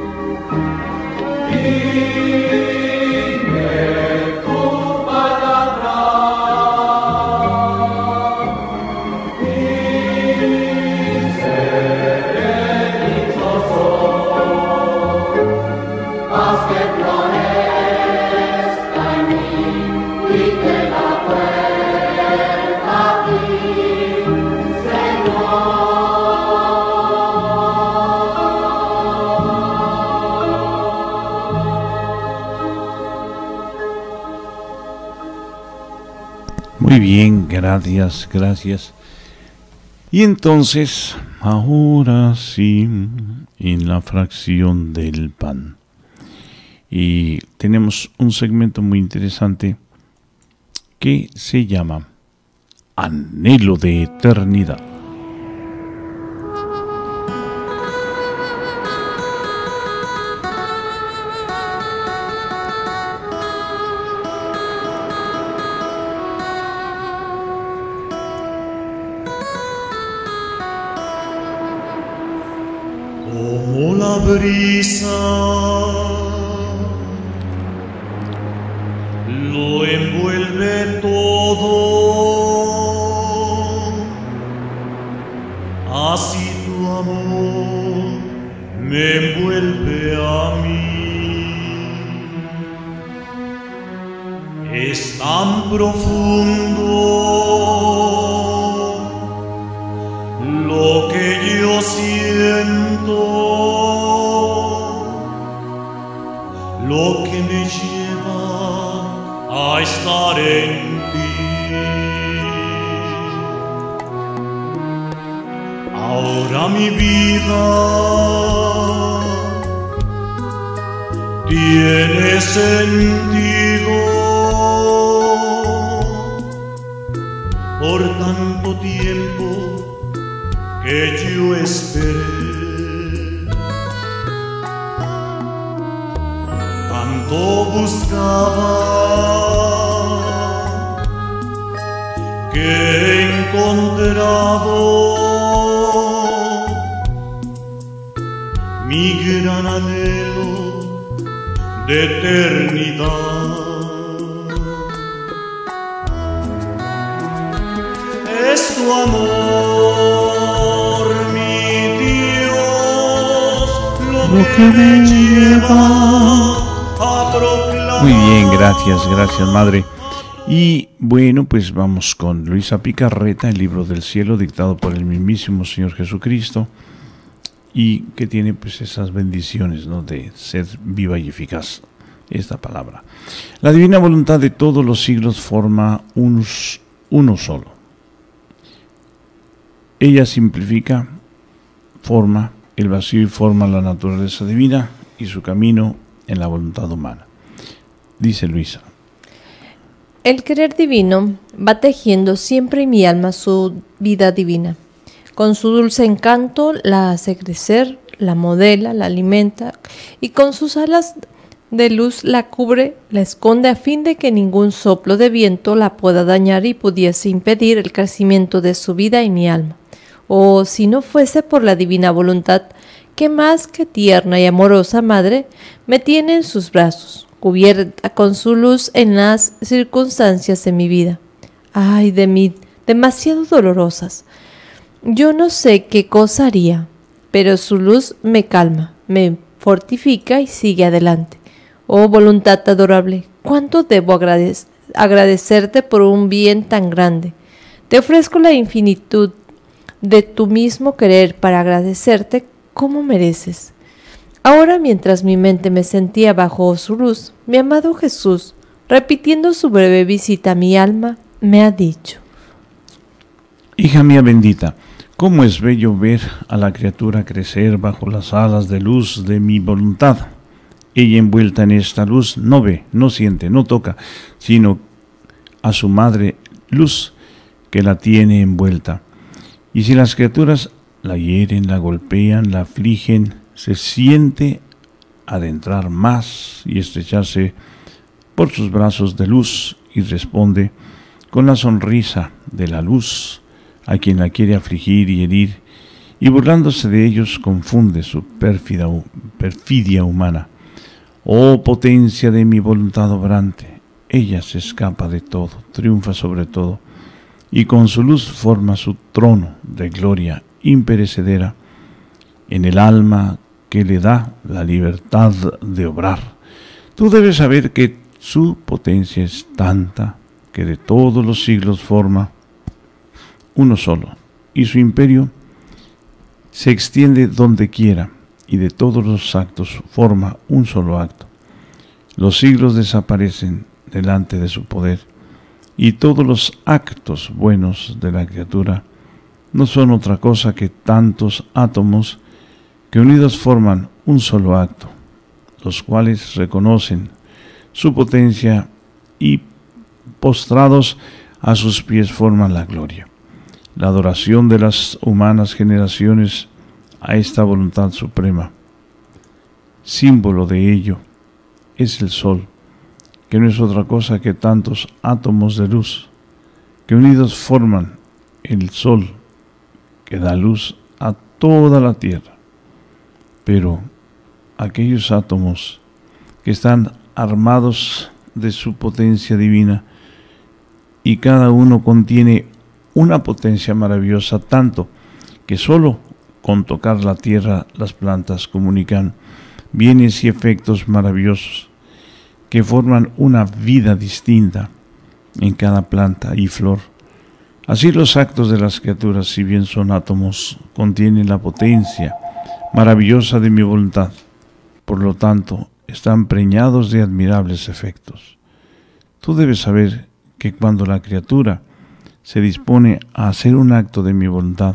Muy bien, gracias, gracias. Y entonces, ahora sí, en la fracción del pan. Y tenemos un segmento muy interesante que se llama Anhelo de Eternidad. Como la brisa lo envuelve todo, así tu amor me envuelve a mí. Es tan profundo lo que yo siento, lo que me lleva a estar en ti. Ahora mi vida tiene sentido por tanto tiempo que yo esperé. Tanto buscaba que he encontrado mi gran anhelo de eternidad. Es tu amor, mi Dios, lo que me lleva a proclamar. Muy bien, gracias, gracias, madre. Y bueno, pues vamos con Luisa Picarreta, el libro del cielo, dictado por el mismísimo Señor Jesucristo, y que tiene pues esas bendiciones, ¿no?, de ser viva y eficaz esta palabra. La divina voluntad de todos los siglos forma unos, uno solo. Ella simplifica, forma el vacío y forma la naturaleza divina y su camino en la voluntad humana. Dice Luisa: el querer divino va tejiendo siempre en mi alma su vida divina. Con su dulce encanto la hace crecer, la modela, la alimenta y con sus alas de luz la cubre, la esconde a fin de que ningún soplo de viento la pueda dañar y pudiese impedir el crecimiento de su vida en mi alma. Oh, si no fuese por la divina voluntad, que más que tierna y amorosa madre me tiene en sus brazos, cubierta con su luz en las circunstancias de mi vida. Ay de mí, demasiado dolorosas. Yo no sé qué cosa haría, pero su luz me calma, me fortifica y sigue adelante. Oh voluntad adorable, cuánto debo agradec- agradecerte por un bien tan grande. Te ofrezco la infinitud de tu mismo querer para agradecerte como mereces. Ahora, mientras mi mente me sentía bajo su luz, mi amado Jesús, repitiendo su breve visita a mi alma, me ha dicho: hija mía bendita, cómo es bello ver a la criatura crecer bajo las alas de luz de mi voluntad. Ella, envuelta en esta luz, no ve, no siente, no toca, sino a su madre luz que la tiene envuelta. Y si las criaturas la hieren, la golpean, la afligen, se siente adentrar más y estrecharse por sus brazos de luz y responde con la sonrisa de la luz a quien la quiere afligir y herir, y burlándose de ellos confunde su pérfida, perfidia humana. Oh potencia de mi voluntad obrante, ella se escapa de todo, triunfa sobre todo, y con su luz forma su trono de gloria imperecedera en el alma que le da la libertad de obrar. Tú debes saber que su potencia es tanta que de todos los siglos forma uno solo, y su imperio se extiende donde quiera, y de todos los actos forma un solo acto. Los siglos desaparecen delante de su poder, y todos los actos buenos de la criatura no son otra cosa que tantos átomos que unidos forman un solo acto, los cuales reconocen su potencia y postrados a sus pies forman la gloria. La adoración de las humanas generaciones a esta voluntad suprema. Símbolo de ello es el sol, que no es otra cosa que tantos átomos de luz, que unidos forman el sol, que da luz a toda la tierra. Pero aquellos átomos que están armados de su potencia divina, y cada uno contiene una potencia maravillosa, tanto que solo con tocar la tierra las plantas comunican bienes y efectos maravillosos que forman una vida distinta en cada planta y flor. Así los actos de las criaturas, si bien son átomos, contienen la potencia maravillosa de mi voluntad. Por lo tanto, están preñados de admirables efectos. Tú debes saber que cuando la criatura se dispone a hacer un acto de mi voluntad,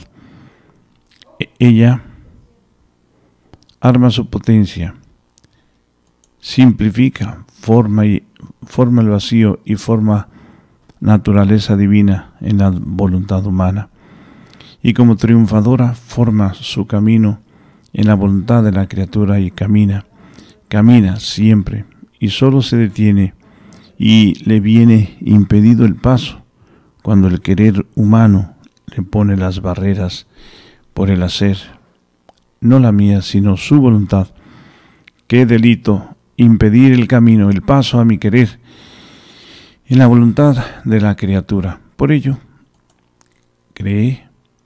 ella arma su potencia, simplifica, forma, y, forma el vacío y forma naturaleza divina en la voluntad humana, y como triunfadora forma su camino en la voluntad de la criatura y camina, camina siempre y solo se detiene y le viene impedido el paso cuando el querer humano le pone las barreras por el hacer, no la mía, sino su voluntad. Qué delito impedir el camino, el paso a mi querer, en la voluntad de la criatura. Por ello, creé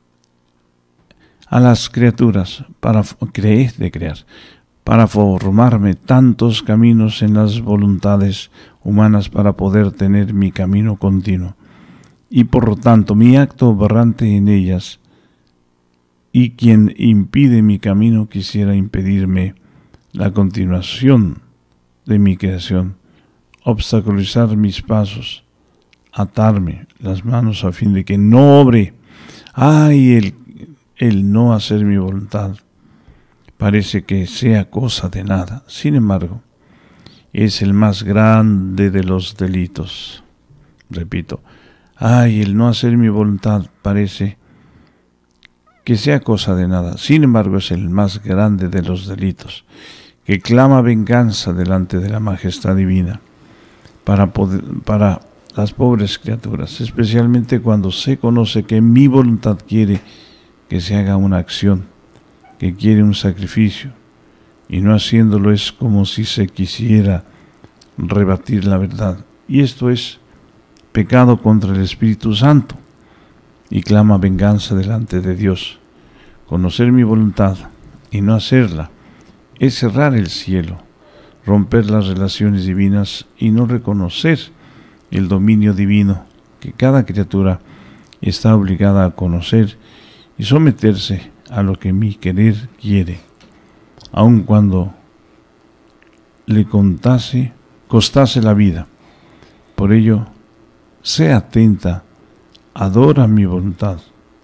a las criaturas, para creé de crear, para formarme tantos caminos en las voluntades humanas para poder tener mi camino continuo, y por lo tanto mi acto obrante en ellas, y quien impide mi camino quisiera impedirme la continuación de mi creación, obstaculizar mis pasos, atarme las manos a fin de que no obre. ¡Ay, el, el no hacer mi voluntad! Parece que sea cosa de nada. Sin embargo, es el más grande de los delitos. Repito, ¡ay, el no hacer mi voluntad! Parece que sea cosa de nada. Sin embargo, es el más grande de los delitos, que clama venganza delante de la majestad divina para, poder, para las pobres criaturas, especialmente cuando se conoce que mi voluntad quiere que se haga una acción, que quiere un sacrificio, y no haciéndolo es como si se quisiera rebatir la verdad. Y esto es pecado contra el Espíritu Santo, y clama venganza delante de Dios. Conocer mi voluntad y no hacerla es cerrar el cielo, romper las relaciones divinas y no reconocer el dominio divino que cada criatura está obligada a conocer y someterse a lo que mi querer quiere, aun cuando le contase, costase la vida. Por ello, sé atenta, adora mi voluntad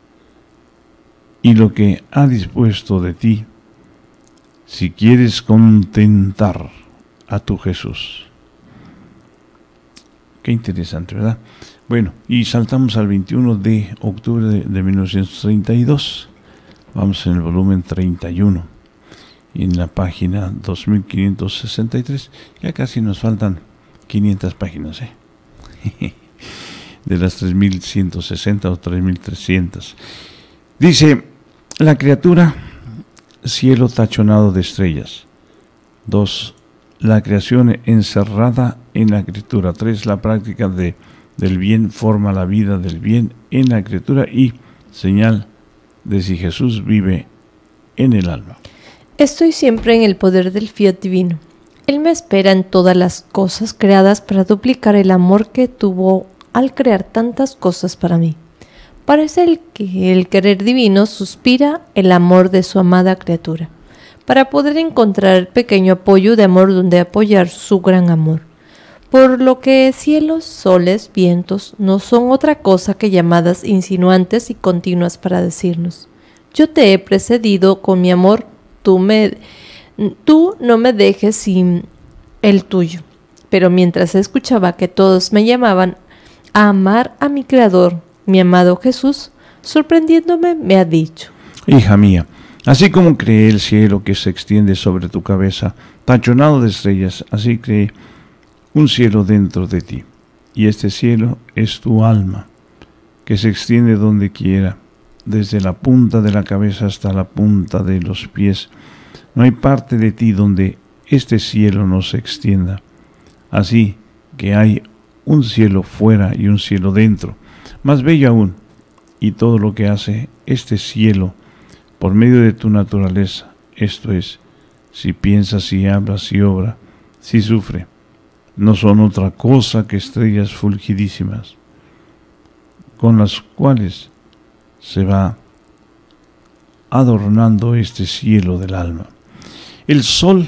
y lo que ha dispuesto de ti, si quieres contentar a tu Jesús. Qué interesante, ¿verdad? Bueno, y saltamos al veintiuno de octubre de, de mil novecientos treinta y dos. Vamos en el volumen treinta y uno. Y en la página dos mil quinientos sesenta y tres. Ya casi nos faltan quinientas páginas, ¿eh? De las tres mil ciento sesenta o tres mil trescientas. Dice, la criatura, cielo tachonado de estrellas. Dos, la creación encerrada en la criatura. Tres, la práctica de, del bien forma la vida del bien en la criatura. Y señal de si Jesús vive en el alma. Estoy siempre en el poder del fiat divino. Él me espera en todas las cosas creadas para duplicar el amor que tuvo al crear tantas cosas para mí. Parece el que el querer divino suspira el amor de su amada criatura, para poder encontrar el pequeño apoyo de amor donde apoyar su gran amor. Por lo que cielos, soles, vientos no son otra cosa que llamadas insinuantes y continuas para decirnos: yo te he precedido con mi amor, tú, me, tú no me dejes sin el tuyo. Pero mientras escuchaba que todos me llamaban a amar a mi Creador, mi amado Jesús, sorprendiéndome, me ha dicho: hija mía, así como cree el cielo que se extiende sobre tu cabeza, tachonado de estrellas, así cree un cielo dentro de ti. Y este cielo es tu alma, que se extiende donde quiera, desde la punta de la cabeza hasta la punta de los pies. No hay parte de ti donde este cielo no se extienda. Así que hay un cielo fuera y un cielo dentro, más bello aún, y todo lo que hace este cielo por medio de tu naturaleza, esto es, si piensa, si habla, si obra, si sufre, no son otra cosa que estrellas fulgidísimas, con las cuales se va adornando este cielo del alma. El sol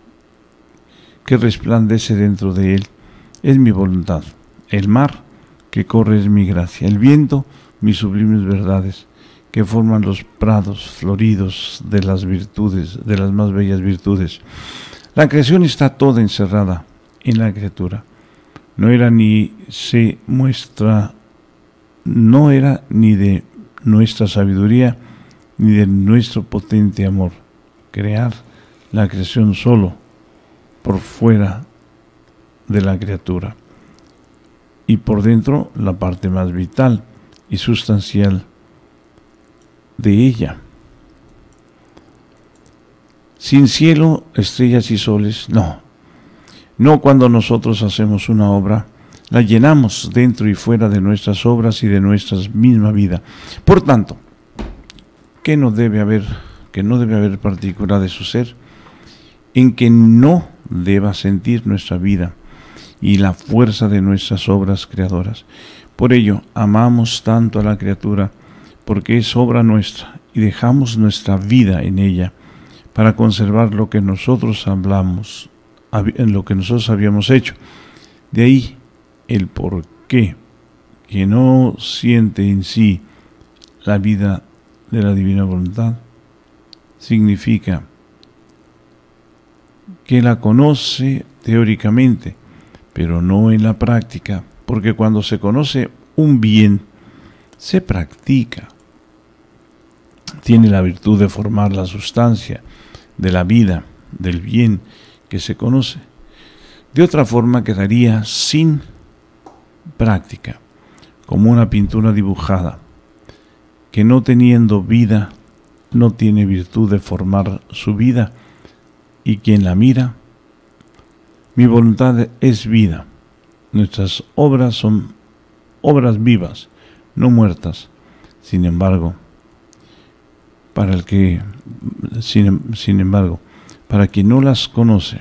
que resplandece dentro de él es mi voluntad, el mar que corre es mi gracia, el viento mis sublimes verdades, que forman los prados floridos de las virtudes, de las más bellas virtudes. La creación está toda encerrada en la criatura. No era ni se muestra, no era ni de nuestra sabiduría, ni de nuestro potente amor, crear la creación solo por fuera de la criatura, y por dentro la parte más vital y sustancial de ella. Sin cielo, estrellas y soles, no. No cuando nosotros hacemos una obra, la llenamos dentro y fuera de nuestras obras y de nuestra misma vida. Por tanto, ¿qué no debe haber, que no debe haber particular de su ser en que no deba sentir nuestra vida y la fuerza de nuestras obras creadoras? Por ello, amamos tanto a la criatura, porque es obra nuestra, y dejamos nuestra vida en ella, para conservar lo que nosotros hablamos, en lo que nosotros habíamos hecho. De ahí el por qué que no siente en sí la vida de la divina voluntad, significa que la conoce teóricamente, pero no en la práctica, porque cuando se conoce un bien, se practica. Tiene la virtud de formar la sustancia de la vida, del bien que se conoce. De otra forma quedaría sin práctica, como una pintura dibujada, que no teniendo vida, no tiene virtud de formar su vida, y quien la mira, mi voluntad es vida. Nuestras obras son obras vivas, no muertas. Sin embargo, para el que, sin, sin embargo, para quien no las conoce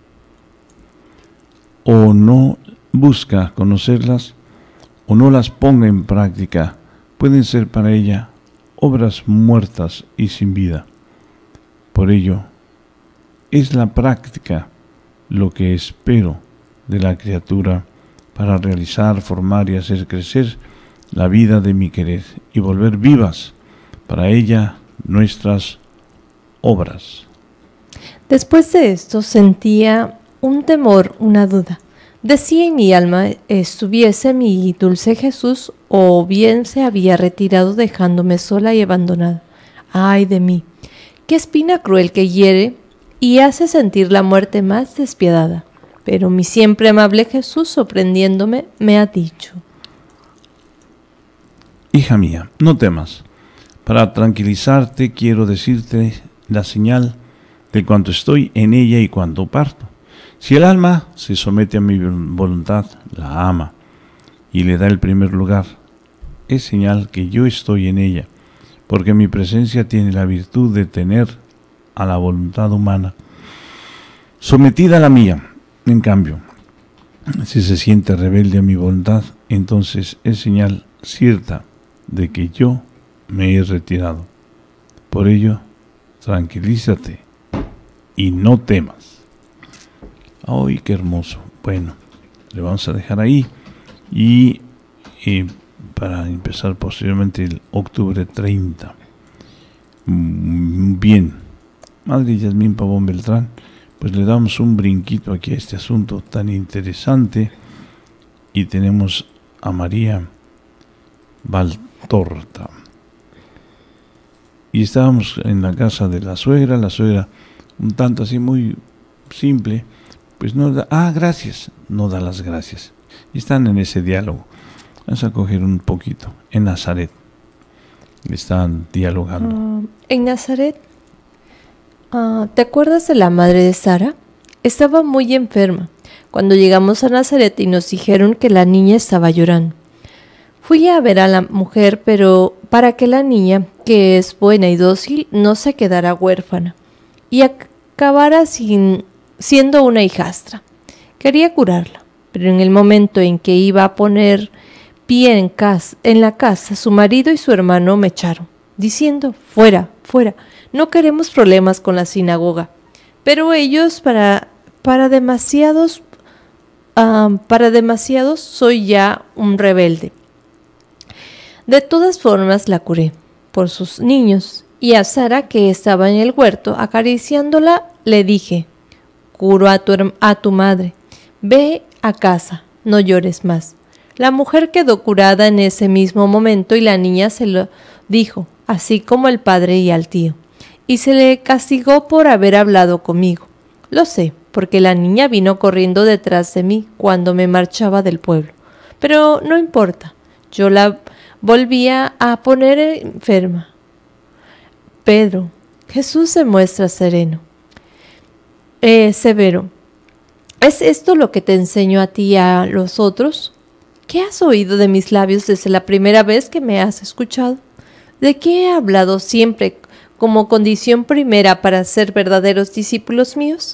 o no busca conocerlas o no las ponga en práctica, pueden ser para ella obras muertas y sin vida. Por ello, es la práctica lo que espero de la criatura para realizar, formar y hacer crecer la vida de mi querer y volver vivas para ella nuestras obras. Después de esto sentía un temor, una duda. Decía en mi alma, estuviese mi dulce Jesús, o bien se había retirado dejándome sola y abandonada. ¡Ay de mí! ¡Qué espina cruel que hiere y hace sentir la muerte más despiadada! Pero mi siempre amable Jesús, sorprendiéndome, me ha dicho: Hija mía, no temas. Para tranquilizarte quiero decirte la señal de cuando estoy en ella y cuando parto. Si el alma se somete a mi voluntad, la ama y le da el primer lugar, es señal que yo estoy en ella, porque mi presencia tiene la virtud de tener a la voluntad humana sometida a la mía. En cambio, si se siente rebelde a mi voluntad, entonces es señal cierta de que yo me he retirado. Por ello, tranquilízate y no temas. ¡Ay, qué hermoso! Bueno, le vamos a dejar ahí y eh, para empezar posteriormente el octubre treinta. Bien, Madre Yasmín Pavón Beltrán, pues le damos un brinquito aquí a este asunto tan interesante y tenemos a María Valtorta. Y estábamos en la casa de la suegra, la suegra un tanto así muy simple, pues no da, ah, gracias, no da las gracias. Y están en ese diálogo. Vamos a coger un poquito. En Nazaret están dialogando. Uh, en Nazaret, uh, ¿te acuerdas de la madre de Sara? Estaba muy enferma cuando llegamos a Nazaret y nos dijeron que la niña estaba llorando. Fui a ver a la mujer, pero para que la niña, que es buena y dócil, no se quedara huérfana y acabara sin, siendo una hijastra. Quería curarla, pero en el momento en que iba a poner pie en, casa, en la casa, su marido y su hermano me echaron, diciendo: fuera, fuera, no queremos problemas con la sinagoga. Pero ellos, para, para demasiados, uh, para demasiados, soy ya un rebelde. De todas formas la curé por sus niños, y a Sara, que estaba en el huerto acariciándola, le dije: curo a tu, a tu madre, ve a casa, no llores más. La mujer quedó curada en ese mismo momento y la niña se lo dijo, así como el padre y al tío, y se le castigó por haber hablado conmigo. Lo sé, porque la niña vino corriendo detrás de mí cuando me marchaba del pueblo, pero no importa, yo la volvía a poner enferma. Pedro, Jesús se muestra sereno, eh, severo. ¿Es esto lo que te enseño a ti y a los otros? ¿Qué has oído de mis labios desde la primera vez que me has escuchado? ¿De qué he hablado siempre como condición primera para ser verdaderos discípulos míos?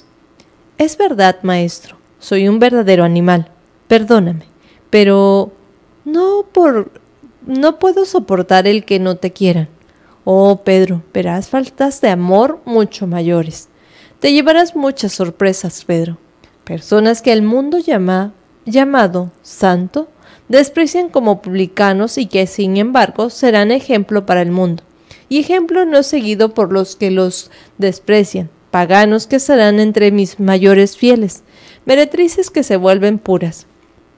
Es verdad, maestro, soy un verdadero animal, perdóname, pero no por... no puedo soportar el que no te quieran. Oh, Pedro, verás faltas de amor mucho mayores. Te llevarás muchas sorpresas, Pedro. Personas que el mundo llama, llamado santo desprecian como publicanos y que, sin embargo, serán ejemplo para el mundo. Y ejemplo no seguido por los que los desprecian, paganos que serán entre mis mayores fieles, meretrices que se vuelven puras,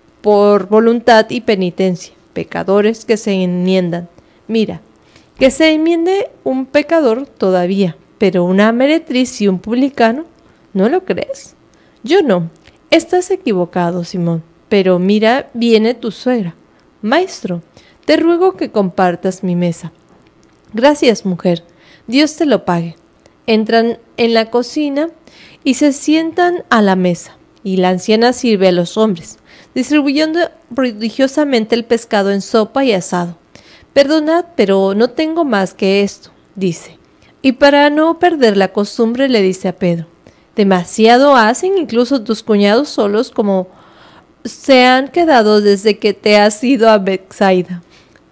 por voluntad y penitencia, pecadores que se enmiendan. Mira, que se enmiende un pecador todavía, pero una meretriz y un publicano, ¿no lo crees? Yo no. Estás equivocado, Simón, pero mira, viene tu suegra. Maestro, te ruego que compartas mi mesa. Gracias, mujer. Dios te lo pague. Entran en la cocina y se sientan a la mesa, y la anciana sirve a los hombres, distribuyendo prodigiosamente el pescado en sopa y asado. Perdonad, pero no tengo más que esto, dice. Y para no perder la costumbre le dice a Pedro: demasiado hacen incluso tus cuñados solos como se han quedado desde que te has ido a Betsaida.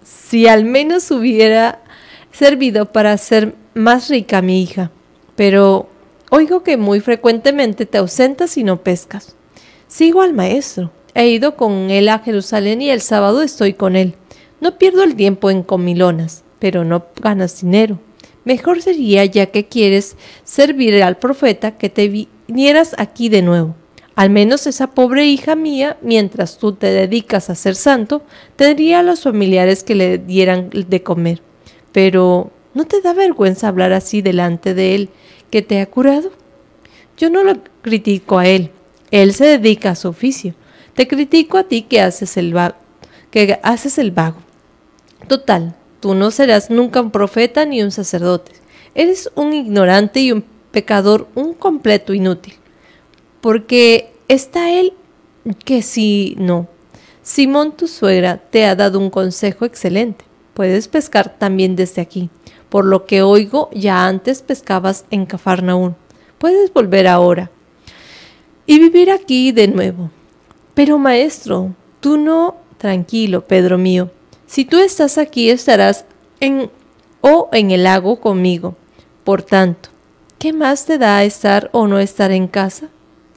Si al menos hubiera servido para hacer más rica a mi hija. Pero oigo que muy frecuentemente te ausentas y no pescas. Sigo al maestro. He ido con él a Jerusalén y el sábado estoy con él. No pierdo el tiempo en comilonas, pero no ganas dinero. Mejor sería, ya que quieres servir al profeta, que te vinieras aquí de nuevo. Al menos esa pobre hija mía, mientras tú te dedicas a ser santo, tendría a los familiares que le dieran de comer. Pero, ¿no te da vergüenza hablar así delante de él que te ha curado? Yo no lo critico a él. Él se dedica a su oficio. Te critico a ti que haces el vago. Que haces el vago. Total, tú no serás nunca un profeta ni un sacerdote. Eres un ignorante y un pecador, un completo inútil. Porque está él que si no. Simón, tu suegra, te ha dado un consejo excelente. Puedes pescar también desde aquí. Por lo que oigo, ya antes pescabas en Cafarnaún. Puedes volver ahora y vivir aquí de nuevo. Pero maestro, tú no... Tranquilo, Pedro mío. Si tú estás aquí, estarás en o en el lago conmigo. Por tanto, ¿qué más te da estar o no estar en casa?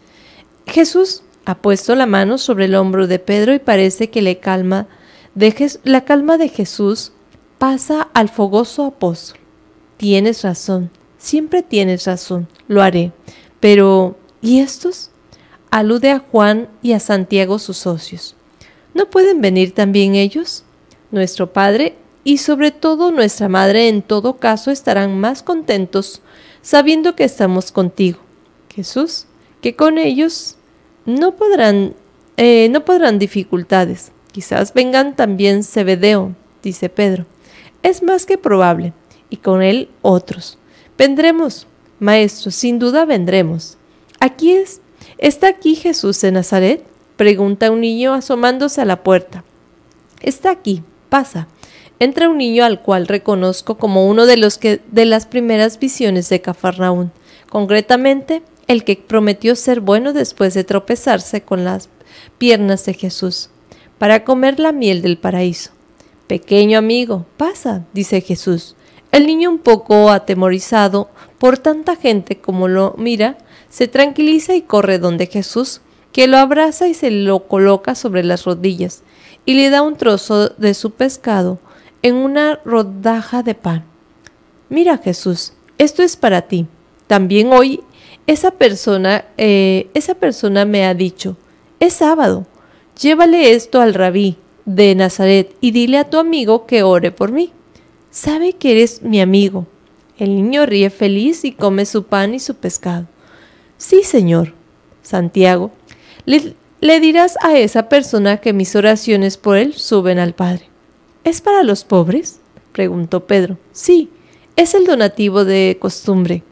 Jesús ha puesto la mano sobre el hombro de Pedro y parece que le calma de Jes- la calma de Jesús pasa al fogoso apóstol. Tienes razón, siempre tienes razón, lo haré. Pero, ¿y estos? Alude a Juan y a Santiago, sus socios. ¿No pueden venir también ellos? Nuestro Padre y sobre todo nuestra Madre en todo caso estarán más contentos sabiendo que estamos contigo, Jesús, que con ellos no podrán, eh, no podrán dificultades. Quizás vengan también Zebedeo, dice Pedro. Es más que probable, y con él otros. Vendremos, maestro, sin duda vendremos. Aquí es, ¿está aquí Jesús de Nazaret? Pregunta un niño asomándose a la puerta. Está aquí, pasa. Entra un niño al cual reconozco como uno de los que de las primeras visiones de Cafarnaún, concretamente el que prometió ser bueno después de tropezarse con las piernas de Jesús, para comer la miel del paraíso. Pequeño amigo, pasa, dice Jesús. El niño, un poco atemorizado por tanta gente como lo mira, se tranquiliza y corre donde Jesús, que lo abraza y se lo coloca sobre las rodillas, y le da un trozo de su pescado en una rodaja de pan. Mira, Jesús, esto es para ti. También hoy esa persona, eh, esa persona me ha dicho, es sábado, llévale esto al rabí de Nazaret y dile a tu amigo que ore por mí. Sabe que eres mi amigo. El niño ríe feliz y come su pan y su pescado. Sí, Señor. Santiago, le, le dirás a esa persona que mis oraciones por él suben al Padre. ¿Es para los pobres? Preguntó Pedro. Sí, es el donativo de costumbre.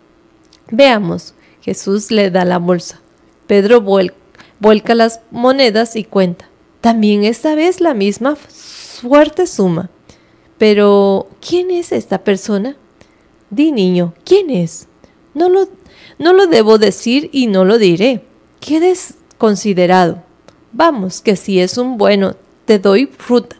Veamos. Jesús le da la bolsa. Pedro vuel, vuelca las monedas y cuenta. También esta vez la misma fuerte suma. Pero, ¿quién es esta persona? Di, niño, ¿quién es? No lo, no lo debo decir y no lo diré. Quedes considerado. Vamos, que si es un bueno, te doy fruta.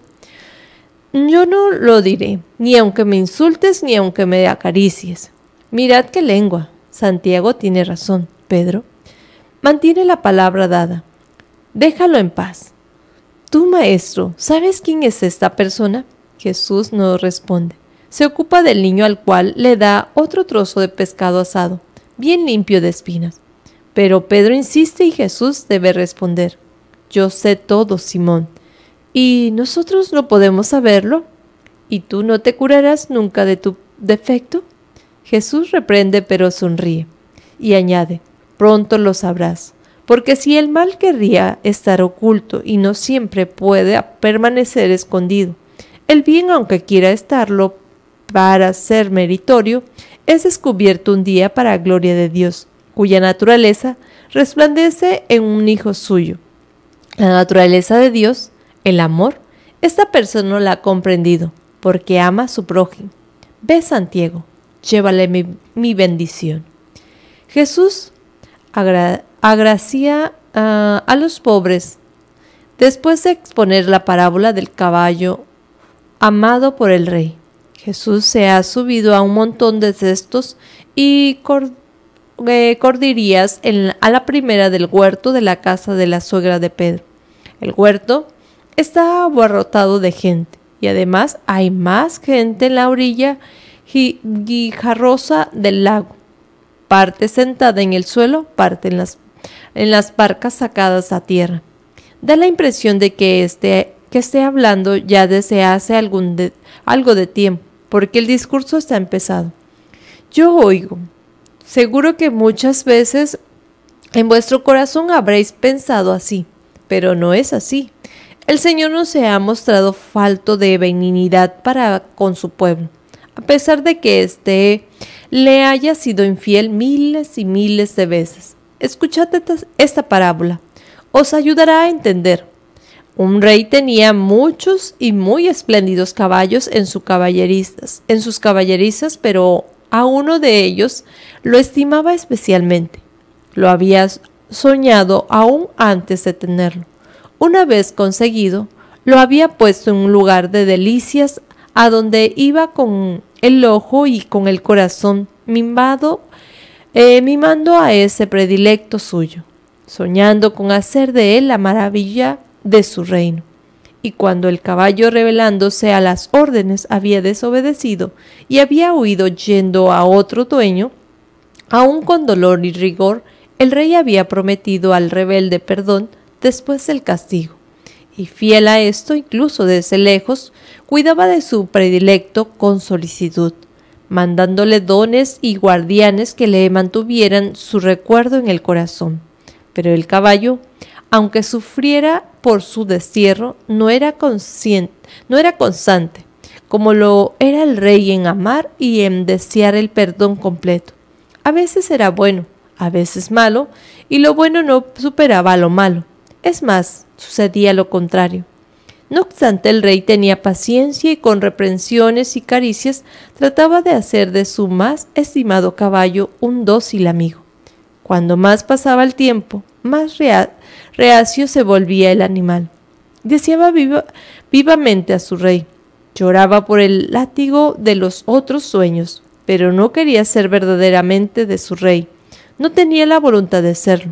Yo no lo diré, ni aunque me insultes, ni aunque me acaricies. Mirad qué lengua. Santiago tiene razón, Pedro. Mantiene la palabra dada. Déjalo en paz. Tú, maestro, ¿sabes quién es esta persona? Jesús no responde. Se ocupa del niño al cual le da otro trozo de pescado asado, bien limpio de espinas. Pero Pedro insiste y Jesús debe responder. Yo sé todo, Simón. ¿Y nosotros no podemos saberlo? ¿Y tú no te curarás nunca de tu defecto? Jesús reprende pero sonríe y añade, pronto lo sabrás, porque si el mal querría estar oculto y no siempre puede permanecer escondido, el bien, aunque quiera estarlo para ser meritorio, es descubierto un día para gloria de Dios, cuya naturaleza resplandece en un hijo suyo. La naturaleza de Dios, el amor, esta persona la ha comprendido, porque ama a su prójimo. Ve, Santiago, llévale mi, mi bendición. Jesús agra, agracia uh, a los pobres. Después de exponer la parábola del caballo amado por el rey, Jesús se ha subido a un montón de cestos y cord, eh, corderías en, a la primera del huerto de la casa de la suegra de Pedro. El huerto está abarrotado de gente y además hay más gente en la orilla guijarrosa del lago, parte sentada en el suelo, parte en las en las barcas sacadas a tierra. Da la impresión de que esté, que esté hablando ya desde hace algún de, algo de tiempo, porque el discurso está empezado. Yo oigo, seguro que muchas veces en vuestro corazón habréis pensado así, pero no es así. El Señor no se ha mostrado falto de benignidad para con su pueblo, a pesar de que éste le haya sido infiel miles y miles de veces. Escuchad esta parábola, os ayudará a entender. Un rey tenía muchos y muy espléndidos caballos en, su caballerizas, en sus caballerizas, pero a uno de ellos lo estimaba especialmente. Lo había soñado aún antes de tenerlo. Una vez conseguido, lo había puesto en un lugar de delicias a donde iba con el ojo y con el corazón mimado, eh, mimando a ese predilecto suyo, soñando con hacer de él la maravilla de su reino. Y cuando el caballo, rebelándose a las órdenes, había desobedecido y había huido yendo a otro dueño, aún con dolor y rigor, el rey había prometido al rebelde perdón después del castigo, y fiel a esto, incluso desde lejos, cuidaba de su predilecto con solicitud, mandándole dones y guardianes que le mantuvieran su recuerdo en el corazón. Pero el caballo, aunque sufriera por su destierro, no era consciente, no era constante, como lo era el rey en amar y en desear el perdón completo. A veces era bueno, a veces malo, y lo bueno no superaba a lo malo. Es más, sucedía lo contrario. No obstante, el rey tenía paciencia y con reprensiones y caricias trataba de hacer de su más estimado caballo un dócil amigo. Cuando más pasaba el tiempo, más rea reacio se volvía el animal. Deseaba viva vivamente a su rey. Lloraba por el látigo de los otros sueños, pero no quería ser verdaderamente de su rey. No tenía la voluntad de serlo.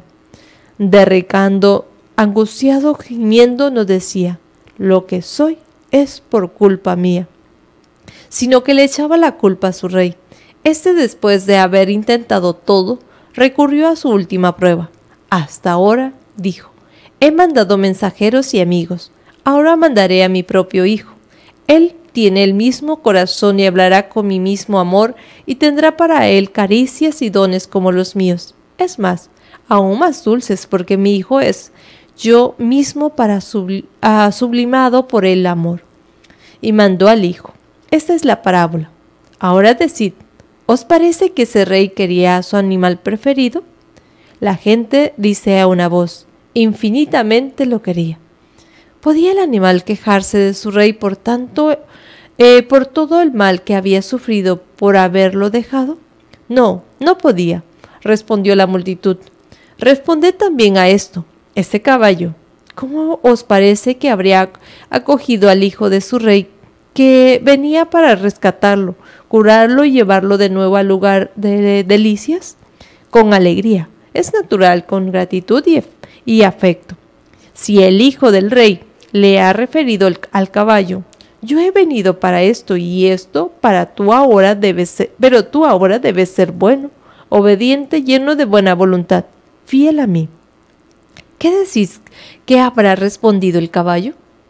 Derricando, angustiado, gimiendo, no decía: lo que soy es por culpa mía, sino que le echaba la culpa a su rey. Este, después de haber intentado todo, recurrió a su última prueba. Hasta ahora, dijo, he mandado mensajeros y amigos, ahora mandaré a mi propio hijo. Él tiene el mismo corazón y hablará con mi mismo amor y tendrá para él caricias y dones como los míos. Es más, aún más dulces, porque mi hijo es yo mismo para subli uh, sublimado por el amor. Y mandó al hijo. Esta es la parábola. Ahora decid, ¿os parece que ese rey quería a su animal preferido? La gente dice a una voz, infinitamente lo quería. ¿Podía el animal quejarse de su rey por tanto, eh, por todo el mal que había sufrido por haberlo dejado? No, no podía, respondió la multitud. Responded también a esto. Este caballo, ¿cómo os parece que habría acogido al hijo de su rey, que venía para rescatarlo, curarlo y llevarlo de nuevo al lugar de delicias? Con alegría, es natural, con gratitud y, y afecto. Si el hijo del rey le ha referido el, al caballo, yo he venido para esto y esto para tú ahora debes ser, pero tú ahora debes ser bueno, obediente, lleno de buena voluntad, fiel a mí. ¿Qué decís que habrá respondido el caballo?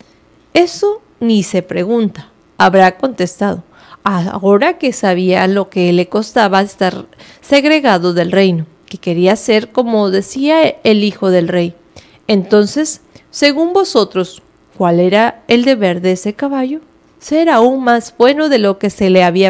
Eso ni se pregunta, habrá contestado, ahora que sabía lo que le costaba estar segregado del reino, que quería ser como decía el hijo del rey. Entonces, según vosotros, ¿cuál era el deber de ese caballo? Ser aún más bueno de lo que se le había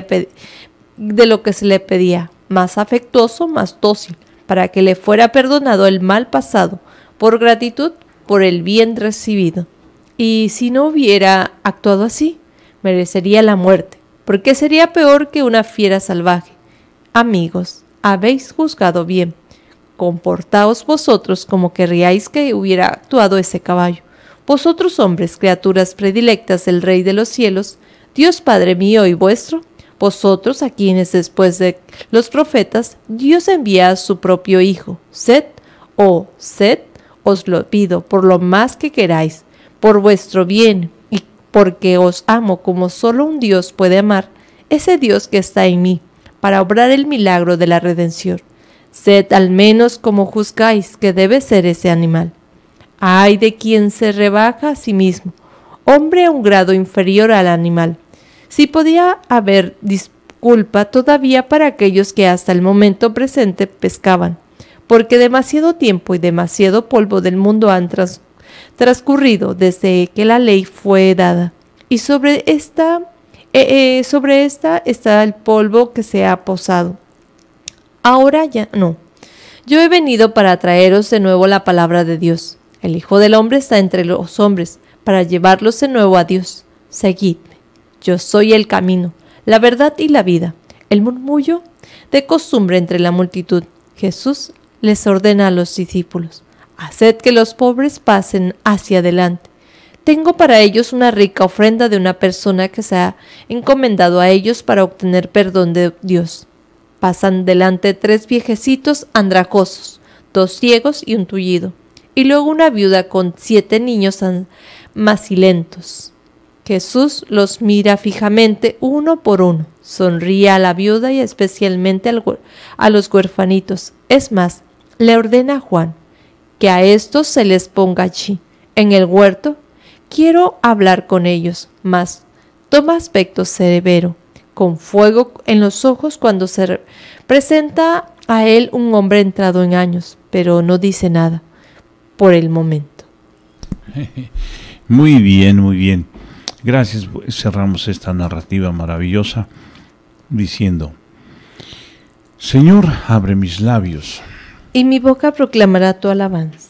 de lo que se le pedía, más afectuoso, más dócil, para que le fuera perdonado el mal pasado, por gratitud por el bien recibido. Y si no hubiera actuado así, merecería la muerte, porque sería peor que una fiera salvaje. Amigos, habéis juzgado bien. Comportaos vosotros como querríais que hubiera actuado ese caballo. Vosotros, hombres, criaturas predilectas del Rey de los cielos, Dios Padre mío y vuestro, vosotros a quienes después de los profetas Dios envía a su propio Hijo, sed, oh, sed, os lo pido por lo más que queráis, por vuestro bien y porque os amo como solo un Dios puede amar, ese Dios que está en mí, para obrar el milagro de la redención. Sed al menos como juzgáis que debe ser ese animal. Ay de quien se rebaja a sí mismo, hombre a un grado inferior al animal. Si podía haber disculpa todavía para aquellos que hasta el momento presente pescaban, porque demasiado tiempo y demasiado polvo del mundo han tras, transcurrido desde que la ley fue dada, y sobre esta, eh, eh, sobre esta está el polvo que se ha posado. Ahora ya no. Yo he venido para traeros de nuevo la palabra de Dios. El Hijo del Hombre está entre los hombres, para llevarlos de nuevo a Dios. Seguidme. Yo soy el camino, la verdad y la vida. El murmullo de costumbre entre la multitud. Jesús les ordena a los discípulos: haced que los pobres pasen hacia adelante. Tengo para ellos una rica ofrenda de una persona que se ha encomendado a ellos para obtener perdón de Dios. Pasan delante tres viejecitos andrajosos, dos ciegos y un tullido, y luego una viuda con siete niños macilentos. Jesús los mira fijamente uno por uno, sonríe a la viuda y especialmente al, a los huerfanitos. Es más, le ordena a Juan que a estos se les ponga allí, en el huerto. Quiero hablar con ellos, mas toma aspecto severo, con fuego en los ojos cuando se presenta a él un hombre entrado en años, pero no dice nada por el momento. Muy bien, muy bien. Gracias. Cerramos esta narrativa maravillosa diciendo: Señor, abre mis labios, y mi boca proclamará tu alabanza.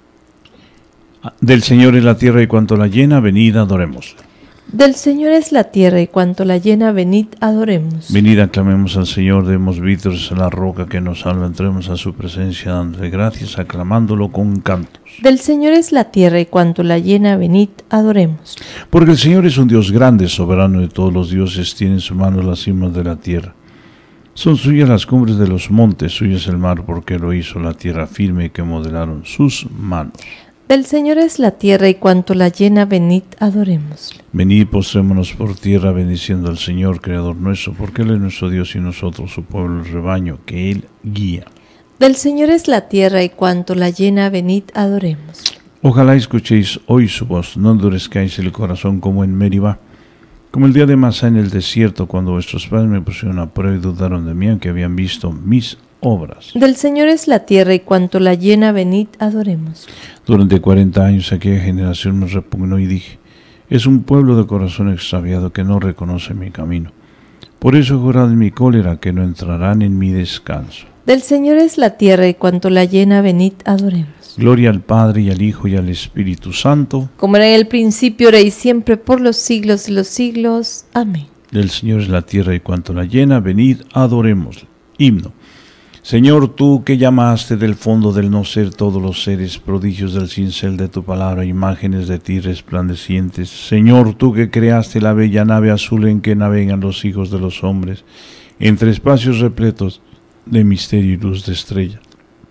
Del Señor es la tierra y cuanto la llena, venid adoremos. Del Señor es la tierra y cuanto la llena, venid adoremos. Venid aclamemos al Señor, demos vítores a la roca que nos salva, entremos a su presencia dándole gracias, aclamándolo con cantos. Del Señor es la tierra y cuanto la llena, venid adoremos. Porque el Señor es un Dios grande, soberano de todos los dioses, tiene en su mano las cimas de la tierra. Son suyas las cumbres de los montes, suyo es el mar, porque lo hizo la tierra firme que modelaron sus manos. Del Señor es la tierra y cuanto la llena, venid adoremos. Venid, postrémonos por tierra, bendiciendo al Señor, Creador nuestro, porque Él es nuestro Dios y nosotros su pueblo, el rebaño que Él guía. Del Señor es la tierra y cuanto la llena, venid adoremos. Ojalá escuchéis hoy su voz, no endurezcáis el corazón como en Meribá, como el día de Masá en el desierto, cuando vuestros padres me pusieron a prueba y dudaron de mí, aunque habían visto mis obras. Del Señor es la tierra y cuanto la llena, venid adoremos. Durante cuarenta años aquella generación me repugnó y dije: es un pueblo de corazón extraviado que no reconoce mi camino. Por eso he jurado en mi cólera que no entrarán en mi descanso. Del Señor es la tierra y cuanto la llena, venid adoremos. Gloria al Padre y al Hijo y al Espíritu Santo, como era en el principio, ahora y siempre, por los siglos de los siglos. Amén. Del Señor es la tierra y cuanto la llena, venid adoremos. Himno. Señor, tú que llamaste del fondo del no ser todos los seres, prodigios del cincel de tu palabra, imágenes de ti resplandecientes. Señor, tú que creaste la bella nave azul en que navegan los hijos de los hombres, entre espacios repletos de misterio y luz de estrella.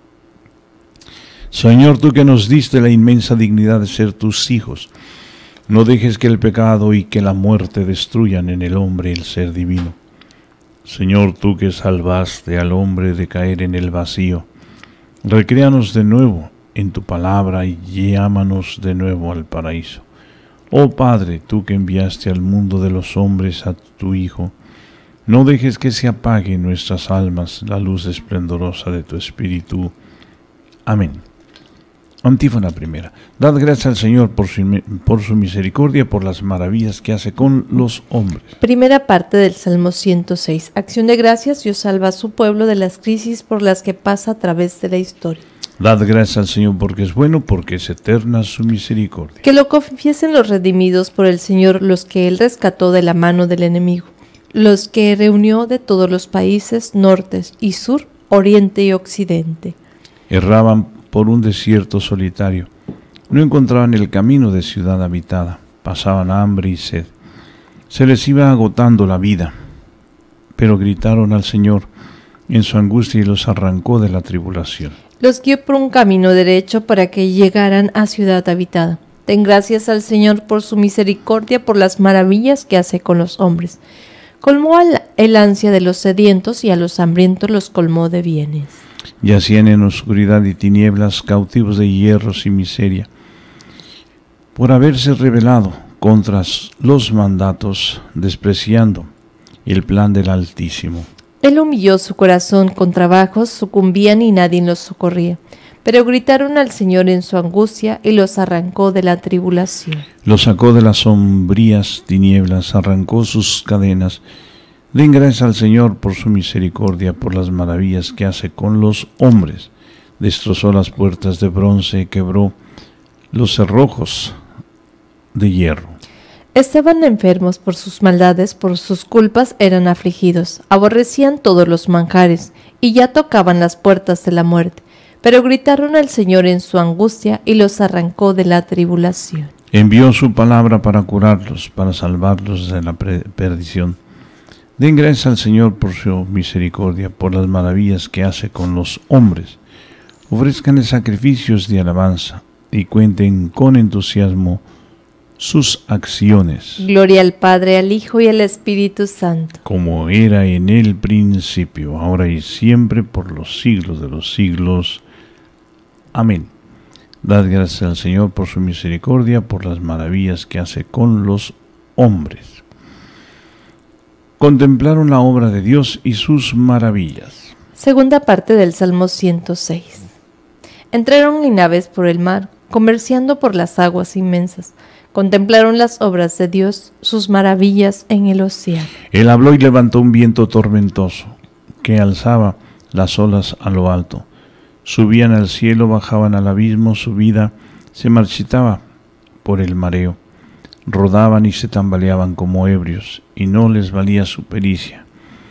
Señor, tú que nos diste la inmensa dignidad de ser tus hijos, no dejes que el pecado y que la muerte destruyan en el hombre el ser divino. Señor, tú que salvaste al hombre de caer en el vacío, recréanos de nuevo en tu palabra y llámanos de nuevo al paraíso. Oh Padre, tú que enviaste al mundo de los hombres a tu Hijo, no dejes que se apague en nuestras almas la luz esplendorosa de tu Espíritu. Amén. Antífona primera. Dad gracias al Señor por su, por su misericordia, por las maravillas que hace con los hombres. Primera parte del Salmo ciento seis. Acción de gracias. Dios salva a su pueblo de las crisis por las que pasa a través de la historia. Dad gracias al Señor porque es bueno, porque es eterna su misericordia. Que lo confiesen los redimidos por el Señor, los que Él rescató de la mano del enemigo, los que reunió de todos los países, nortes y sur, oriente y occidente. Erraban por un desierto solitario, no encontraban el camino de ciudad habitada, pasaban hambre y sed, se les iba agotando la vida, pero gritaron al Señor en su angustia y los arrancó de la tribulación. Los guió por un camino derecho para que llegaran a ciudad habitada. Den gracias al Señor por su misericordia, por las maravillas que hace con los hombres. Colmó el ansia de los sedientos y a los hambrientos los colmó de bienes. Yacían en oscuridad y tinieblas, cautivos de hierros y miseria, por haberse rebelado contra los mandatos, despreciando el plan del Altísimo. Él humilló su corazón con trabajos, sucumbían y nadie los socorría. Pero gritaron al Señor en su angustia y los arrancó de la tribulación. Los sacó de las sombrías tinieblas, arrancó sus cadenas. Den gracias al Señor por su misericordia, por las maravillas que hace con los hombres. Destrozó las puertas de bronce, quebró los cerrojos de hierro. Estaban enfermos por sus maldades, por sus culpas eran afligidos, aborrecían todos los manjares, y ya tocaban las puertas de la muerte. Pero gritaron al Señor en su angustia, y los arrancó de la tribulación. Envió su palabra para curarlos, para salvarlos de la perdición. Den gracias al Señor por su misericordia, por las maravillas que hace con los hombres. Ofrezcanle sacrificios de alabanza, y cuenten con entusiasmo sus acciones. Gloria al Padre, al Hijo y al Espíritu Santo. Como era en el principio, ahora y siempre, por los siglos de los siglos. Amén. Dad gracias al Señor por su misericordia, por las maravillas que hace con los hombres. Contemplaron la obra de Dios y sus maravillas. Segunda parte del Salmo ciento seis. Entraron en naves por el mar, comerciando por las aguas inmensas. Contemplaron las obras de Dios, sus maravillas en el océano. Él habló y levantó un viento tormentoso, que alzaba las olas a lo alto. Subían al cielo, bajaban al abismo, su vida se marchitaba por el mareo. Rodaban y se tambaleaban como ebrios, y no les valía su pericia.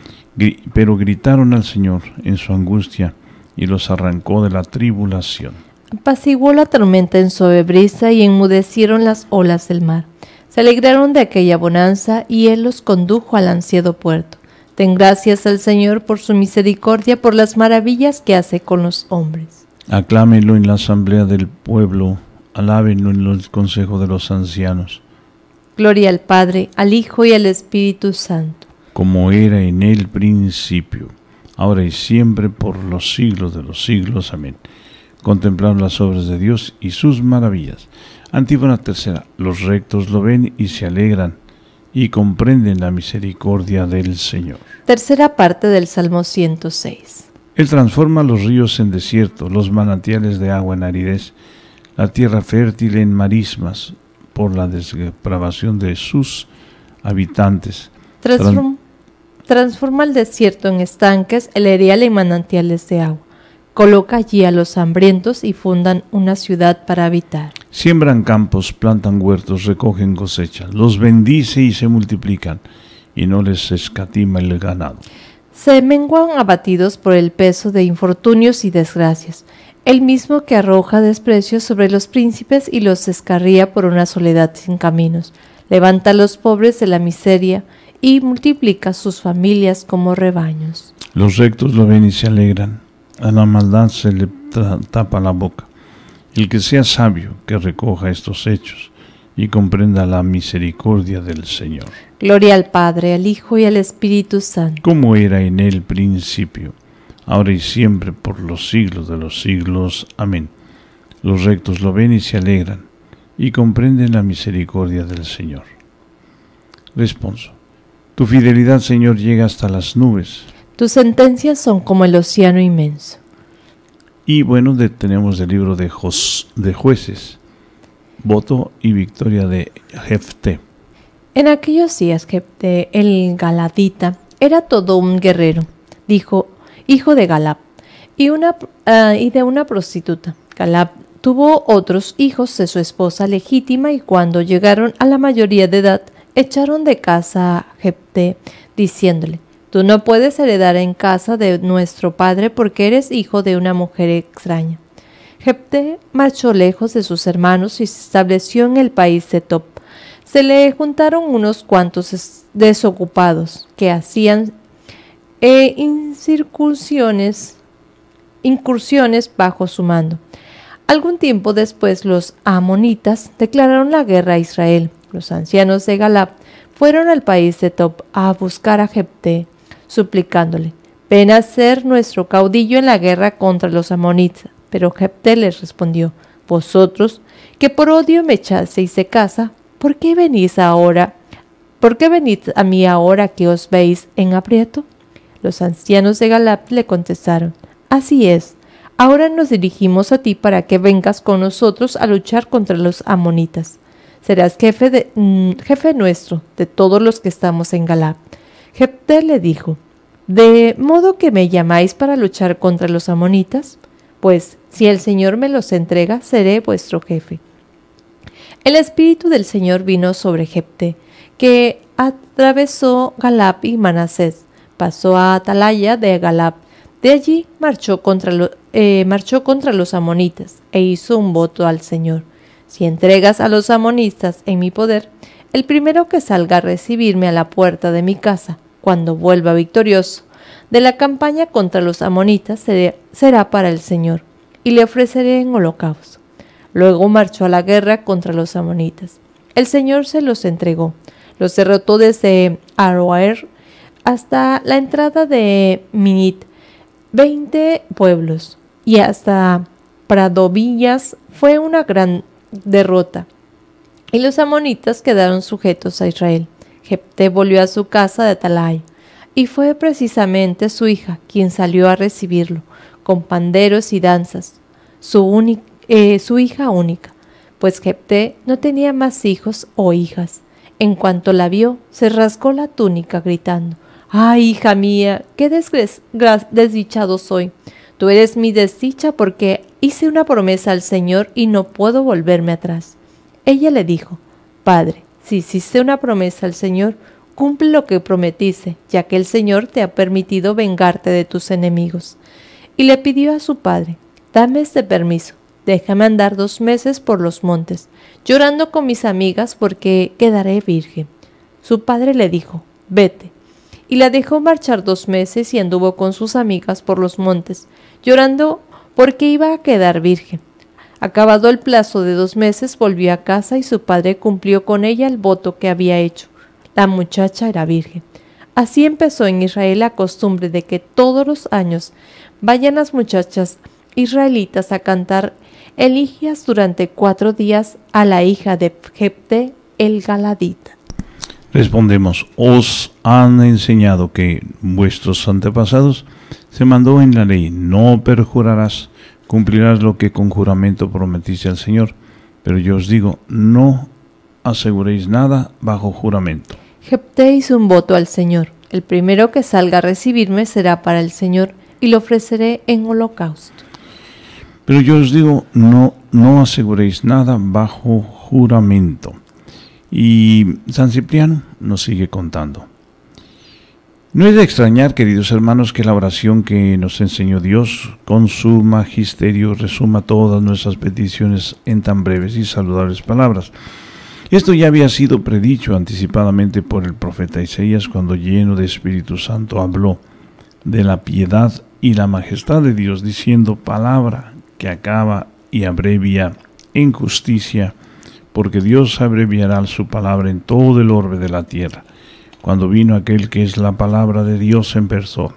Gr- pero gritaron al Señor en su angustia, y los arrancó de la tribulación. Apaciguó la tormenta en suave brisa y enmudecieron las olas del mar. Se alegraron de aquella bonanza y Él los condujo al ansiado puerto. Den gracias al Señor por su misericordia, por las maravillas que hace con los hombres. Aclámenlo en la asamblea del pueblo, alábenlo en el consejo de los ancianos. Gloria al Padre, al Hijo y al Espíritu Santo. Como era en el principio, ahora y siempre, por los siglos de los siglos. Amén. Contemplaron las obras de Dios y sus maravillas. Antífona tercera. Los rectos lo ven y se alegran, y comprenden la misericordia del Señor. Tercera parte del Salmo ciento seis. Él transforma los ríos en desierto, los manantiales de agua en aridez, la tierra fértil en marismas, por la depravación de sus habitantes. Transform- transforma el desierto en estanques, el erial en manantiales de agua. Coloca allí a los hambrientos y fundan una ciudad para habitar. Siembran campos, plantan huertos, recogen cosechas, los bendice y se multiplican, y no les escatima el ganado. Se menguan abatidos por el peso de infortunios y desgracias, el mismo que arroja desprecio sobre los príncipes y los escarría por una soledad sin caminos. Levanta a los pobres de la miseria y multiplica sus familias como rebaños. Los rectos lo ven y se alegran, a la maldad se le tapa la boca. El que sea sabio, que recoja estos hechos y comprenda la misericordia del Señor. Gloria al Padre, al Hijo y al Espíritu Santo. Como era en el principio, ahora y siempre, por los siglos de los siglos. Amén. Los rectos lo ven y se alegran, y comprenden la misericordia del Señor. Responso. Tu fidelidad, Señor, llega hasta las nubes. Tus sentencias son como el océano inmenso. Y bueno, de, tenemos el libro de, Jos, de Jueces, voto y victoria de Jefté. En aquellos días Jefté, el galadita, era todo un guerrero, dijo, hijo de Galab, y, una, uh, y de una prostituta. Galab tuvo otros hijos de su esposa legítima y cuando llegaron a la mayoría de edad, echaron de casa a Jefté, diciéndole, tú no puedes heredar en casa de nuestro padre porque eres hijo de una mujer extraña. Jefté marchó lejos de sus hermanos y se estableció en el país de Top. Se le juntaron unos cuantos desocupados que hacían eh, incursiones, incursiones bajo su mando. Algún tiempo después los amonitas declararon la guerra a Israel. Los ancianos de Galab fueron al país de Top a buscar a Jefté, suplicándole, ven a ser nuestro caudillo en la guerra contra los amonitas. Pero Jefté les respondió, vosotros, que por odio me echasteis de casa, ¿por qué venís ahora? ¿Por qué venís a mí ahora que os veis en aprieto? Los ancianos de Galaad le contestaron, así es, ahora nos dirigimos a ti para que vengas con nosotros a luchar contra los amonitas. Serás jefe, de, mm, jefe nuestro de todos los que estamos en Galaad. Jefté le dijo, ¿de modo que me llamáis para luchar contra los amonitas? Pues si el Señor me los entrega, seré vuestro jefe. El espíritu del Señor vino sobre Jefté, que atravesó Galaad y Manasés, pasó a Atalaya de Galaad. De allí marchó contra, lo, eh, marchó contra los amonitas e hizo un voto al Señor. Si entregas a los amonitas en mi poder, el primero que salga a recibirme a la puerta de mi casa, cuando vuelva victorioso de la campaña contra los amonitas, seré, será para el Señor, y le ofreceré en holocausto. Luego marchó a la guerra contra los amonitas. El Señor se los entregó. Los derrotó desde Aroer hasta la entrada de Minit, veinte pueblos, y hasta Pradovillas. Fue una gran derrota, y los amonitas quedaron sujetos a Israel. Jefté volvió a su casa de Atalaya, y fue precisamente su hija quien salió a recibirlo, con panderos y danzas, su, eh, su hija única, pues Jefté no tenía más hijos o hijas. En cuanto la vio, se rasgó la túnica gritando, ¡ay, hija mía, qué desdichado soy! Tú eres mi desdicha porque hice una promesa al Señor y no puedo volverme atrás. Ella le dijo, Padre, si hiciste una promesa al Señor, cumple lo que prometiste, ya que el Señor te ha permitido vengarte de tus enemigos. Y le pidió a su padre, dame este permiso, déjame andar dos meses por los montes, llorando con mis amigas porque quedaré virgen. Su padre le dijo, vete. Y la dejó marchar dos meses y anduvo con sus amigas por los montes, llorando porque iba a quedar virgen. Acabado el plazo de dos meses, volvió a casa y su padre cumplió con ella el voto que había hecho. La muchacha era virgen. Así empezó en Israel la costumbre de que todos los años vayan las muchachas israelitas a cantar eligías durante cuatro días a la hija de Jefté el Galadita. Respondemos, os han enseñado que vuestros antepasados se mandó en la ley, no perjurarás, cumplirás lo que con juramento prometiste al Señor. Pero yo os digo, no aseguréis nada bajo juramento. Jefté hizo un voto al Señor, el primero que salga a recibirme será para el Señor, y lo ofreceré en holocausto. Pero yo os digo, no, no aseguréis nada bajo juramento. Y San Cipriano nos sigue contando. No es de extrañar, queridos hermanos, que la oración que nos enseñó Dios con su magisterio resuma todas nuestras peticiones en tan breves y saludables palabras. Esto ya había sido predicho anticipadamente por el profeta Isaías cuando, lleno de Espíritu Santo, habló de la piedad y la majestad de Dios, diciendo, palabra que acaba y abrevia en justicia, porque Dios abreviará su palabra en todo el orbe de la tierra, cuando vino aquel que es la palabra de Dios en persona,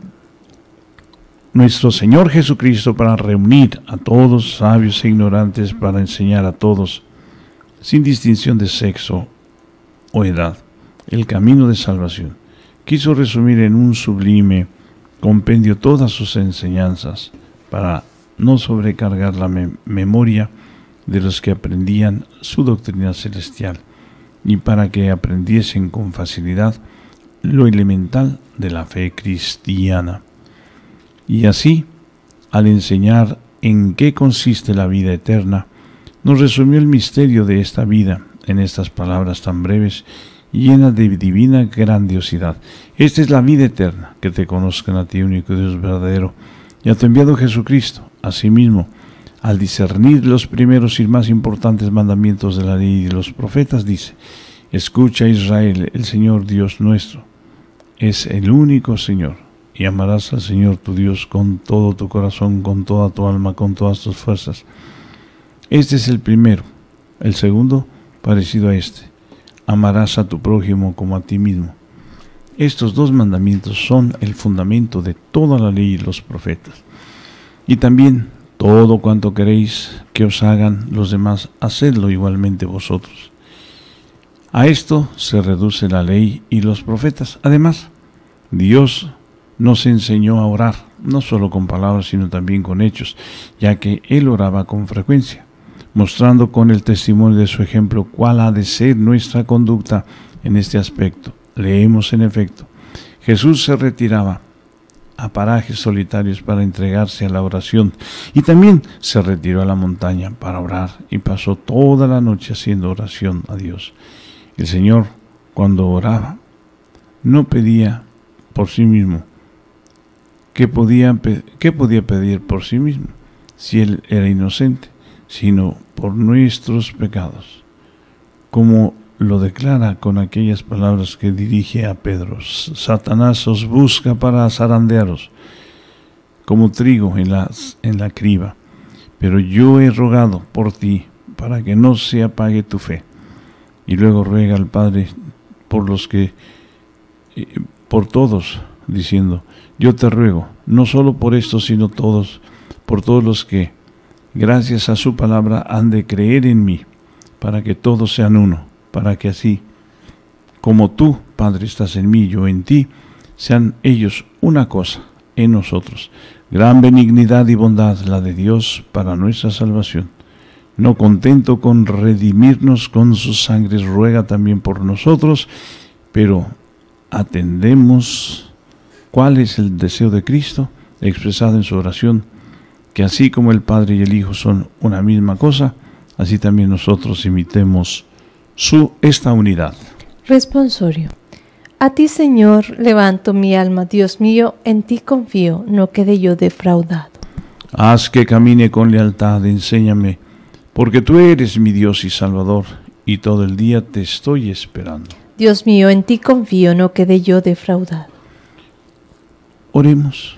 nuestro Señor Jesucristo, para reunir a todos, sabios e ignorantes, para enseñar a todos, sin distinción de sexo o edad, el camino de salvación. Quiso resumir en un sublime compendio todas sus enseñanzas, para no sobrecargar la me- memoria de los que aprendían su doctrina celestial, y para que aprendiesen con facilidad lo elemental de la fe cristiana. Y así, al enseñar en qué consiste la vida eterna, nos resumió el misterio de esta vida en estas palabras tan breves y llenas de divina grandiosidad. Esta es la vida eterna, que te conozcan a ti, único Dios verdadero, y a tu enviado Jesucristo. Asimismo, al discernir los primeros y más importantes mandamientos de la ley y de los profetas, dice, escucha Israel, el Señor Dios nuestro es el único Señor, y amarás al Señor tu Dios con todo tu corazón, con toda tu alma, con todas tus fuerzas. Este es el primero. El segundo, parecido a este, amarás a tu prójimo como a ti mismo. Estos dos mandamientos son el fundamento de toda la ley y los profetas. Y también todo cuanto queréis que os hagan los demás, hacedlo igualmente vosotros. A esto se reduce la ley y los profetas. Además, Dios nos enseñó a orar, no solo con palabras, sino también con hechos, ya que Él oraba con frecuencia, mostrando con el testimonio de su ejemplo cuál ha de ser nuestra conducta en este aspecto. Leemos en efecto, Jesús se retiraba a parajes solitarios para entregarse a la oración, y también se retiró a la montaña para orar y pasó toda la noche haciendo oración a Dios. El Señor, cuando oraba, no pedía por sí mismo. ¿Qué podía, qué podía pedir por sí mismo si Él era inocente? Sino por nuestros pecados, como lo declara con aquellas palabras que dirige a Pedro: Satanás os busca para zarandearos como trigo en la, en la criba, pero yo he rogado por ti para que no se apague tu fe. Y luego ruega al Padre por los que, eh, por todos, diciendo: yo te ruego, no solo por estos, sino todos, por todos los que, gracias a su palabra, han de creer en mí, para que todos sean uno, para que así, como tú, Padre, estás en mí y yo en ti, sean ellos una cosa en nosotros. Gran benignidad y bondad la de Dios para nuestra salvación. No contento con redimirnos con su sangre, ruega también por nosotros, pero atendemos cuál es el deseo de Cristo expresado en su oración, que así como el Padre y el Hijo son una misma cosa, así también nosotros imitemos su esta unidad. Responsorio. A ti, Señor, levanto mi alma, Dios mío, en ti confío, no quede yo defraudado. Haz que camine con lealtad, enséñame, porque tú eres mi Dios y Salvador, y todo el día te estoy esperando. Dios mío, en ti confío, no quede yo defraudado. Oremos.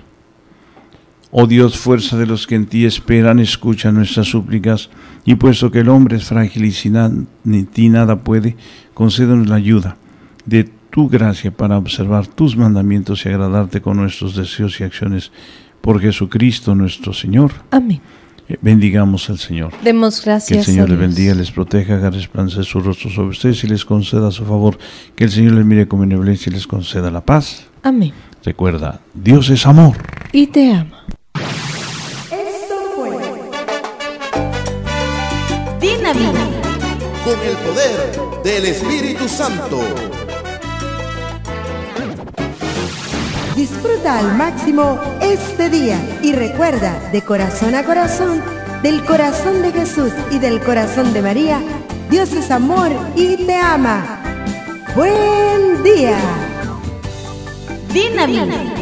Oh Dios, fuerza de los que en ti esperan, escucha nuestras súplicas, y puesto que el hombre es frágil y sin na- ni ti nada puede, concédenos la ayuda de tu gracia para observar tus mandamientos y agradarte con nuestros deseos y acciones. Por Jesucristo nuestro Señor. Amén. Eh, bendigamos al Señor. Demos gracias. Que el Señor a les Dios. bendiga, les proteja, haga resplandecer su rostro sobre ustedes y les conceda su favor. Que el Señor les mire con benevolencia y les conceda la paz. Amén. Recuerda, Dios es amor. Y te ama. Esto fue Dinamita. Con el poder del Espíritu Santo. Disfruta al máximo este día y recuerda, de corazón a corazón, del corazón de Jesús y del corazón de María, Dios es amor y te ama. ¡Buen día! Dinamita.